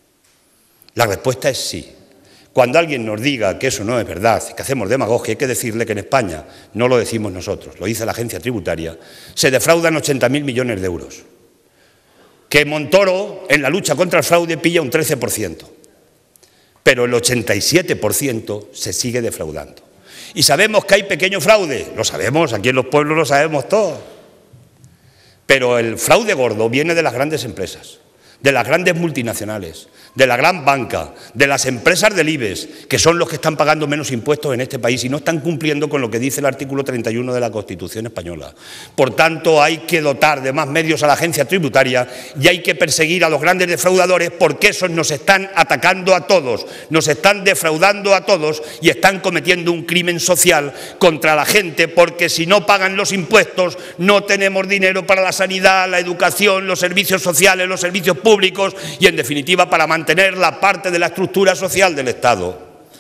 La respuesta es sí. Cuando alguien nos diga que eso no es verdad, que hacemos demagogia, hay que decirle que en España, no lo decimos nosotros, lo dice la agencia tributaria, se defraudan ochenta mil millones de euros. Que Montoro, en la lucha contra el fraude, pilla un trece por ciento. Pero el ochenta y siete por ciento se sigue defraudando. Y sabemos que hay pequeño fraude, lo sabemos, aquí en los pueblos lo sabemos todos. Pero el fraude gordo viene de las grandes empresas, de las grandes multinacionales, de la gran banca, de las empresas del IBEX, que son los que están pagando menos impuestos en este país y no están cumpliendo con lo que dice el artículo treinta y uno de la Constitución española. Por tanto, hay que dotar de más medios a la agencia tributaria y hay que perseguir a los grandes defraudadores, porque esos nos están atacando a todos, nos están defraudando a todos y están cometiendo un crimen social contra la gente, porque si no pagan los impuestos no tenemos dinero para la sanidad, la educación, los servicios sociales, los servicios públicos y, en definitiva, para mantener mantener la parte de la estructura social del Estado.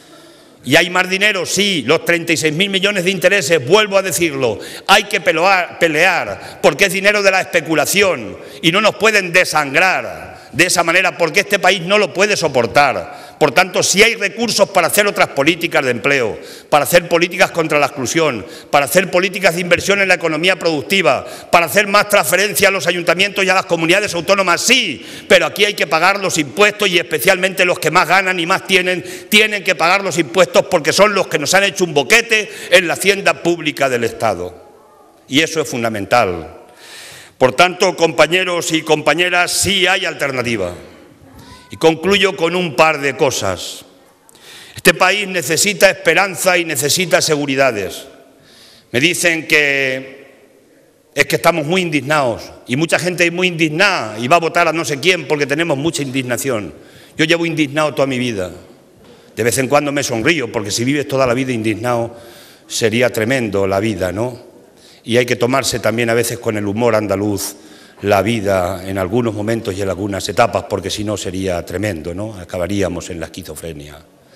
¿Y hay más dinero? Sí, los treinta y seis mil millones de intereses, vuelvo a decirlo, hay que pelear, pelear porque es dinero de la especulación y no nos pueden desangrar de esa manera, porque este país no lo puede soportar. Por tanto, si hay recursos para hacer otras políticas de empleo, para hacer políticas contra la exclusión, para hacer políticas de inversión en la economía productiva, para hacer más transferencia a los ayuntamientos y a las comunidades autónomas, sí, pero aquí hay que pagar los impuestos y especialmente los que más ganan y más tienen, tienen que pagar los impuestos porque son los que nos han hecho un boquete en la hacienda pública del Estado. Y eso es fundamental. Por tanto, compañeros y compañeras, sí hay alternativa. Y concluyo con un par de cosas. Este país necesita esperanza y necesita seguridades. Me dicen que es que estamos muy indignados y mucha gente es muy indignada y va a votar a no sé quién porque tenemos mucha indignación. Yo llevo indignado toda mi vida. De vez en cuando me sonrío, porque si vives toda la vida indignado sería tremendo la vida, ¿no? Y hay que tomarse también a veces con el humor andaluz la vida en algunos momentos y en algunas etapas, porque si no sería tremendo, ¿no? Acabaríamos en la esquizofrenia.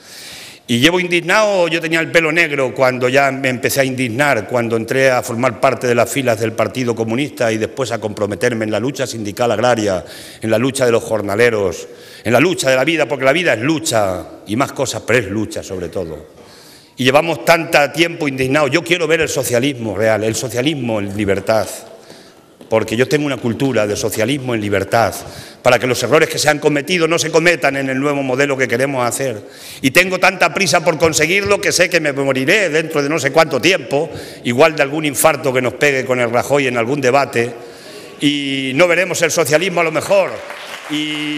Y llevo indignado, yo tenía el pelo negro cuando ya me empecé a indignar, cuando entré a formar parte de las filas del Partido Comunista y después a comprometerme en la lucha sindical agraria, en la lucha de los jornaleros, en la lucha de la vida, porque la vida es lucha y más cosas, pero es lucha sobre todo. Y llevamos tanto tiempo indignados. Yo quiero ver el socialismo real, el socialismo en libertad, porque yo tengo una cultura de socialismo en libertad, para que los errores que se han cometido no se cometan en el nuevo modelo que queremos hacer. Y tengo tanta prisa por conseguirlo que sé que me moriré dentro de no sé cuánto tiempo, igual de algún infarto que nos pegue con el Rajoy en algún debate, y no veremos el socialismo a lo mejor. Y,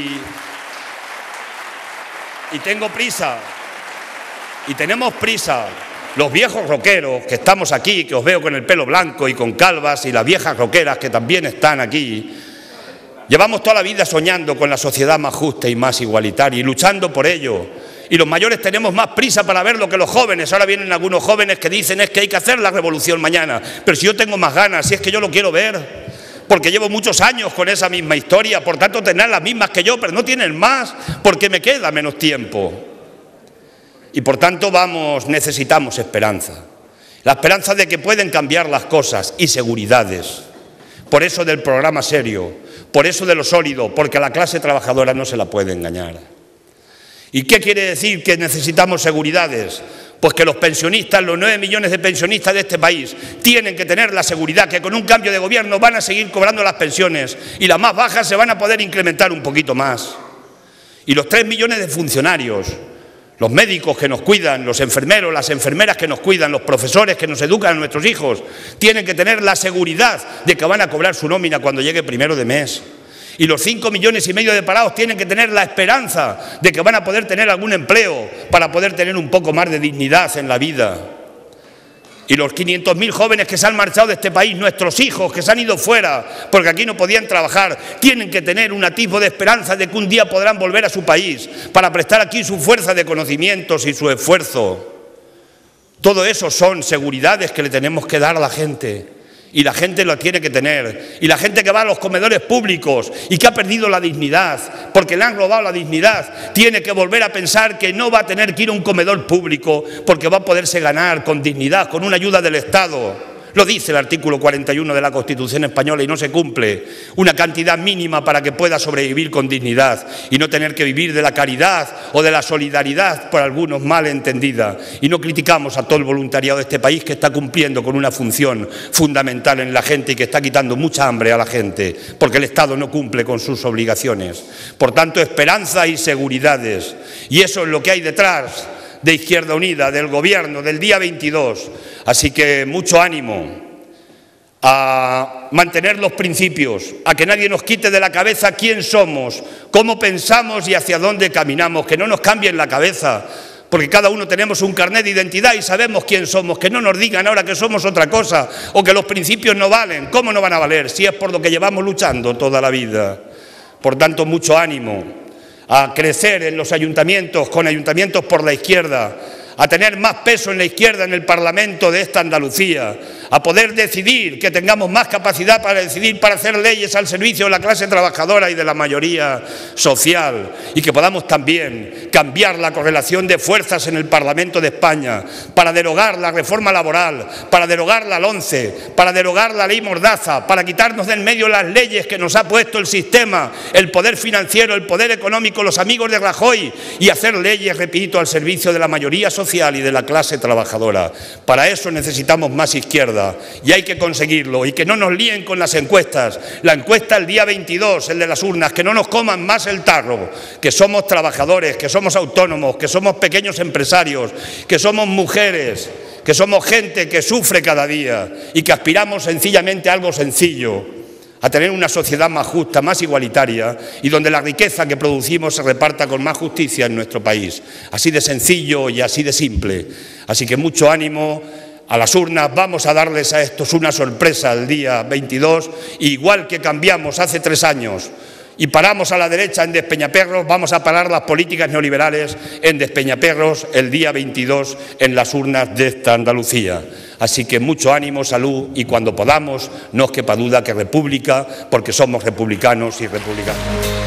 y tengo prisa, y tenemos prisa. Los viejos roqueros que estamos aquí, que os veo con el pelo blanco y con calvas, y las viejas roqueras que también están aquí, llevamos toda la vida soñando con la sociedad más justa y más igualitaria y luchando por ello. Y los mayores tenemos más prisa para verlo que los jóvenes. Ahora vienen algunos jóvenes que dicen es que hay que hacer la revolución mañana. Pero si yo tengo más ganas, si es que yo lo quiero ver, porque llevo muchos años con esa misma historia, por tanto tendrán las mismas que yo, pero no tienen más, porque me queda menos tiempo. Y por tanto vamos, necesitamos esperanza. La esperanza de que pueden cambiar las cosas y seguridades. Por eso del programa serio, por eso de lo sólido, porque a la clase trabajadora no se la puede engañar. ¿Y qué quiere decir que necesitamos seguridades? Pues que los pensionistas, los nueve millones de pensionistas de este país, tienen que tener la seguridad que con un cambio de gobierno van a seguir cobrando las pensiones y las más bajas se van a poder incrementar un poquito más. Y los tres millones de funcionarios, los médicos que nos cuidan, los enfermeros, las enfermeras que nos cuidan, los profesores que nos educan a nuestros hijos, tienen que tener la seguridad de que van a cobrar su nómina cuando llegue primero de mes. Y los cinco millones y medio de parados tienen que tener la esperanza de que van a poder tener algún empleo para poder tener un poco más de dignidad en la vida. Y los quinientos mil jóvenes que se han marchado de este país, nuestros hijos que se han ido fuera porque aquí no podían trabajar, tienen que tener un atisbo de esperanza de que un día podrán volver a su país para prestar aquí su fuerza de conocimientos y su esfuerzo. Todo eso son seguridades que le tenemos que dar a la gente. Y la gente lo tiene que tener. Y la gente que va a los comedores públicos y que ha perdido la dignidad, porque le han robado la dignidad, tiene que volver a pensar que no va a tener que ir a un comedor público porque va a poderse ganar con dignidad, con una ayuda del Estado. Lo dice el artículo cuarenta y uno de la Constitución española y no se cumple. Una cantidad mínima para que pueda sobrevivir con dignidad y no tener que vivir de la caridad o de la solidaridad por algunos mal entendida. Y no criticamos a todo el voluntariado de este país que está cumpliendo con una función fundamental en la gente y que está quitando mucha hambre a la gente porque el Estado no cumple con sus obligaciones. Por tanto, esperanza y seguridades. Y eso es lo que hay detrás de Izquierda Unida, del Gobierno, del día veintidós. Así que mucho ánimo a mantener los principios, a que nadie nos quite de la cabeza quién somos, cómo pensamos y hacia dónde caminamos, que no nos cambien la cabeza, porque cada uno tenemos un carnet de identidad y sabemos quién somos, que no nos digan ahora que somos otra cosa o que los principios no valen. ¿Cómo no van a valer si es por lo que llevamos luchando toda la vida? Por tanto, mucho ánimo a crecer en los ayuntamientos, con ayuntamientos por la izquierda, a tener más peso en la izquierda en el Parlamento de esta Andalucía, a poder decidir, que tengamos más capacidad para decidir, para hacer leyes al servicio de la clase trabajadora y de la mayoría social, y que podamos también cambiar la correlación de fuerzas en el Parlamento de España para derogar la reforma laboral, para derogar la LONCE, para derogar la ley Mordaza, para quitarnos del medio las leyes que nos ha puesto el sistema, el poder financiero, el poder económico, los amigos de Rajoy, y hacer leyes, repito, al servicio de la mayoría social y de la clase trabajadora. Para eso necesitamos más izquierda y hay que conseguirlo, y que no nos líen con las encuestas. La encuesta el día veintidós, el de las urnas, que no nos coman más el tarro, que somos trabajadores, que somos autónomos, que somos pequeños empresarios, que somos mujeres, que somos gente que sufre cada día y que aspiramos sencillamente a algo sencillo, a tener una sociedad más justa, más igualitaria y donde la riqueza que producimos se reparta con más justicia en nuestro país. Así de sencillo y así de simple. Así que mucho ánimo a las urnas. Vamos a darles a estos una sorpresa el día veintidós. Igual que cambiamos hace tres años y paramos a la derecha en Despeñaperros, vamos a parar las políticas neoliberales en Despeñaperros el día veintidós en las urnas de esta Andalucía. Así que mucho ánimo, salud y cuando podamos, no os quepa duda que república, porque somos republicanos y republicanas.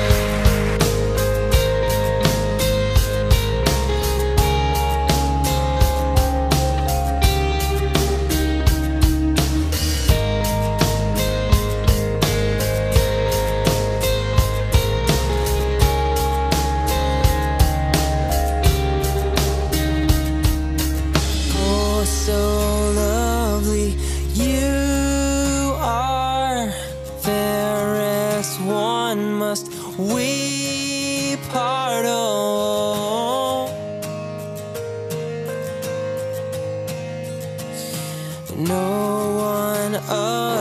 We part oh. No one else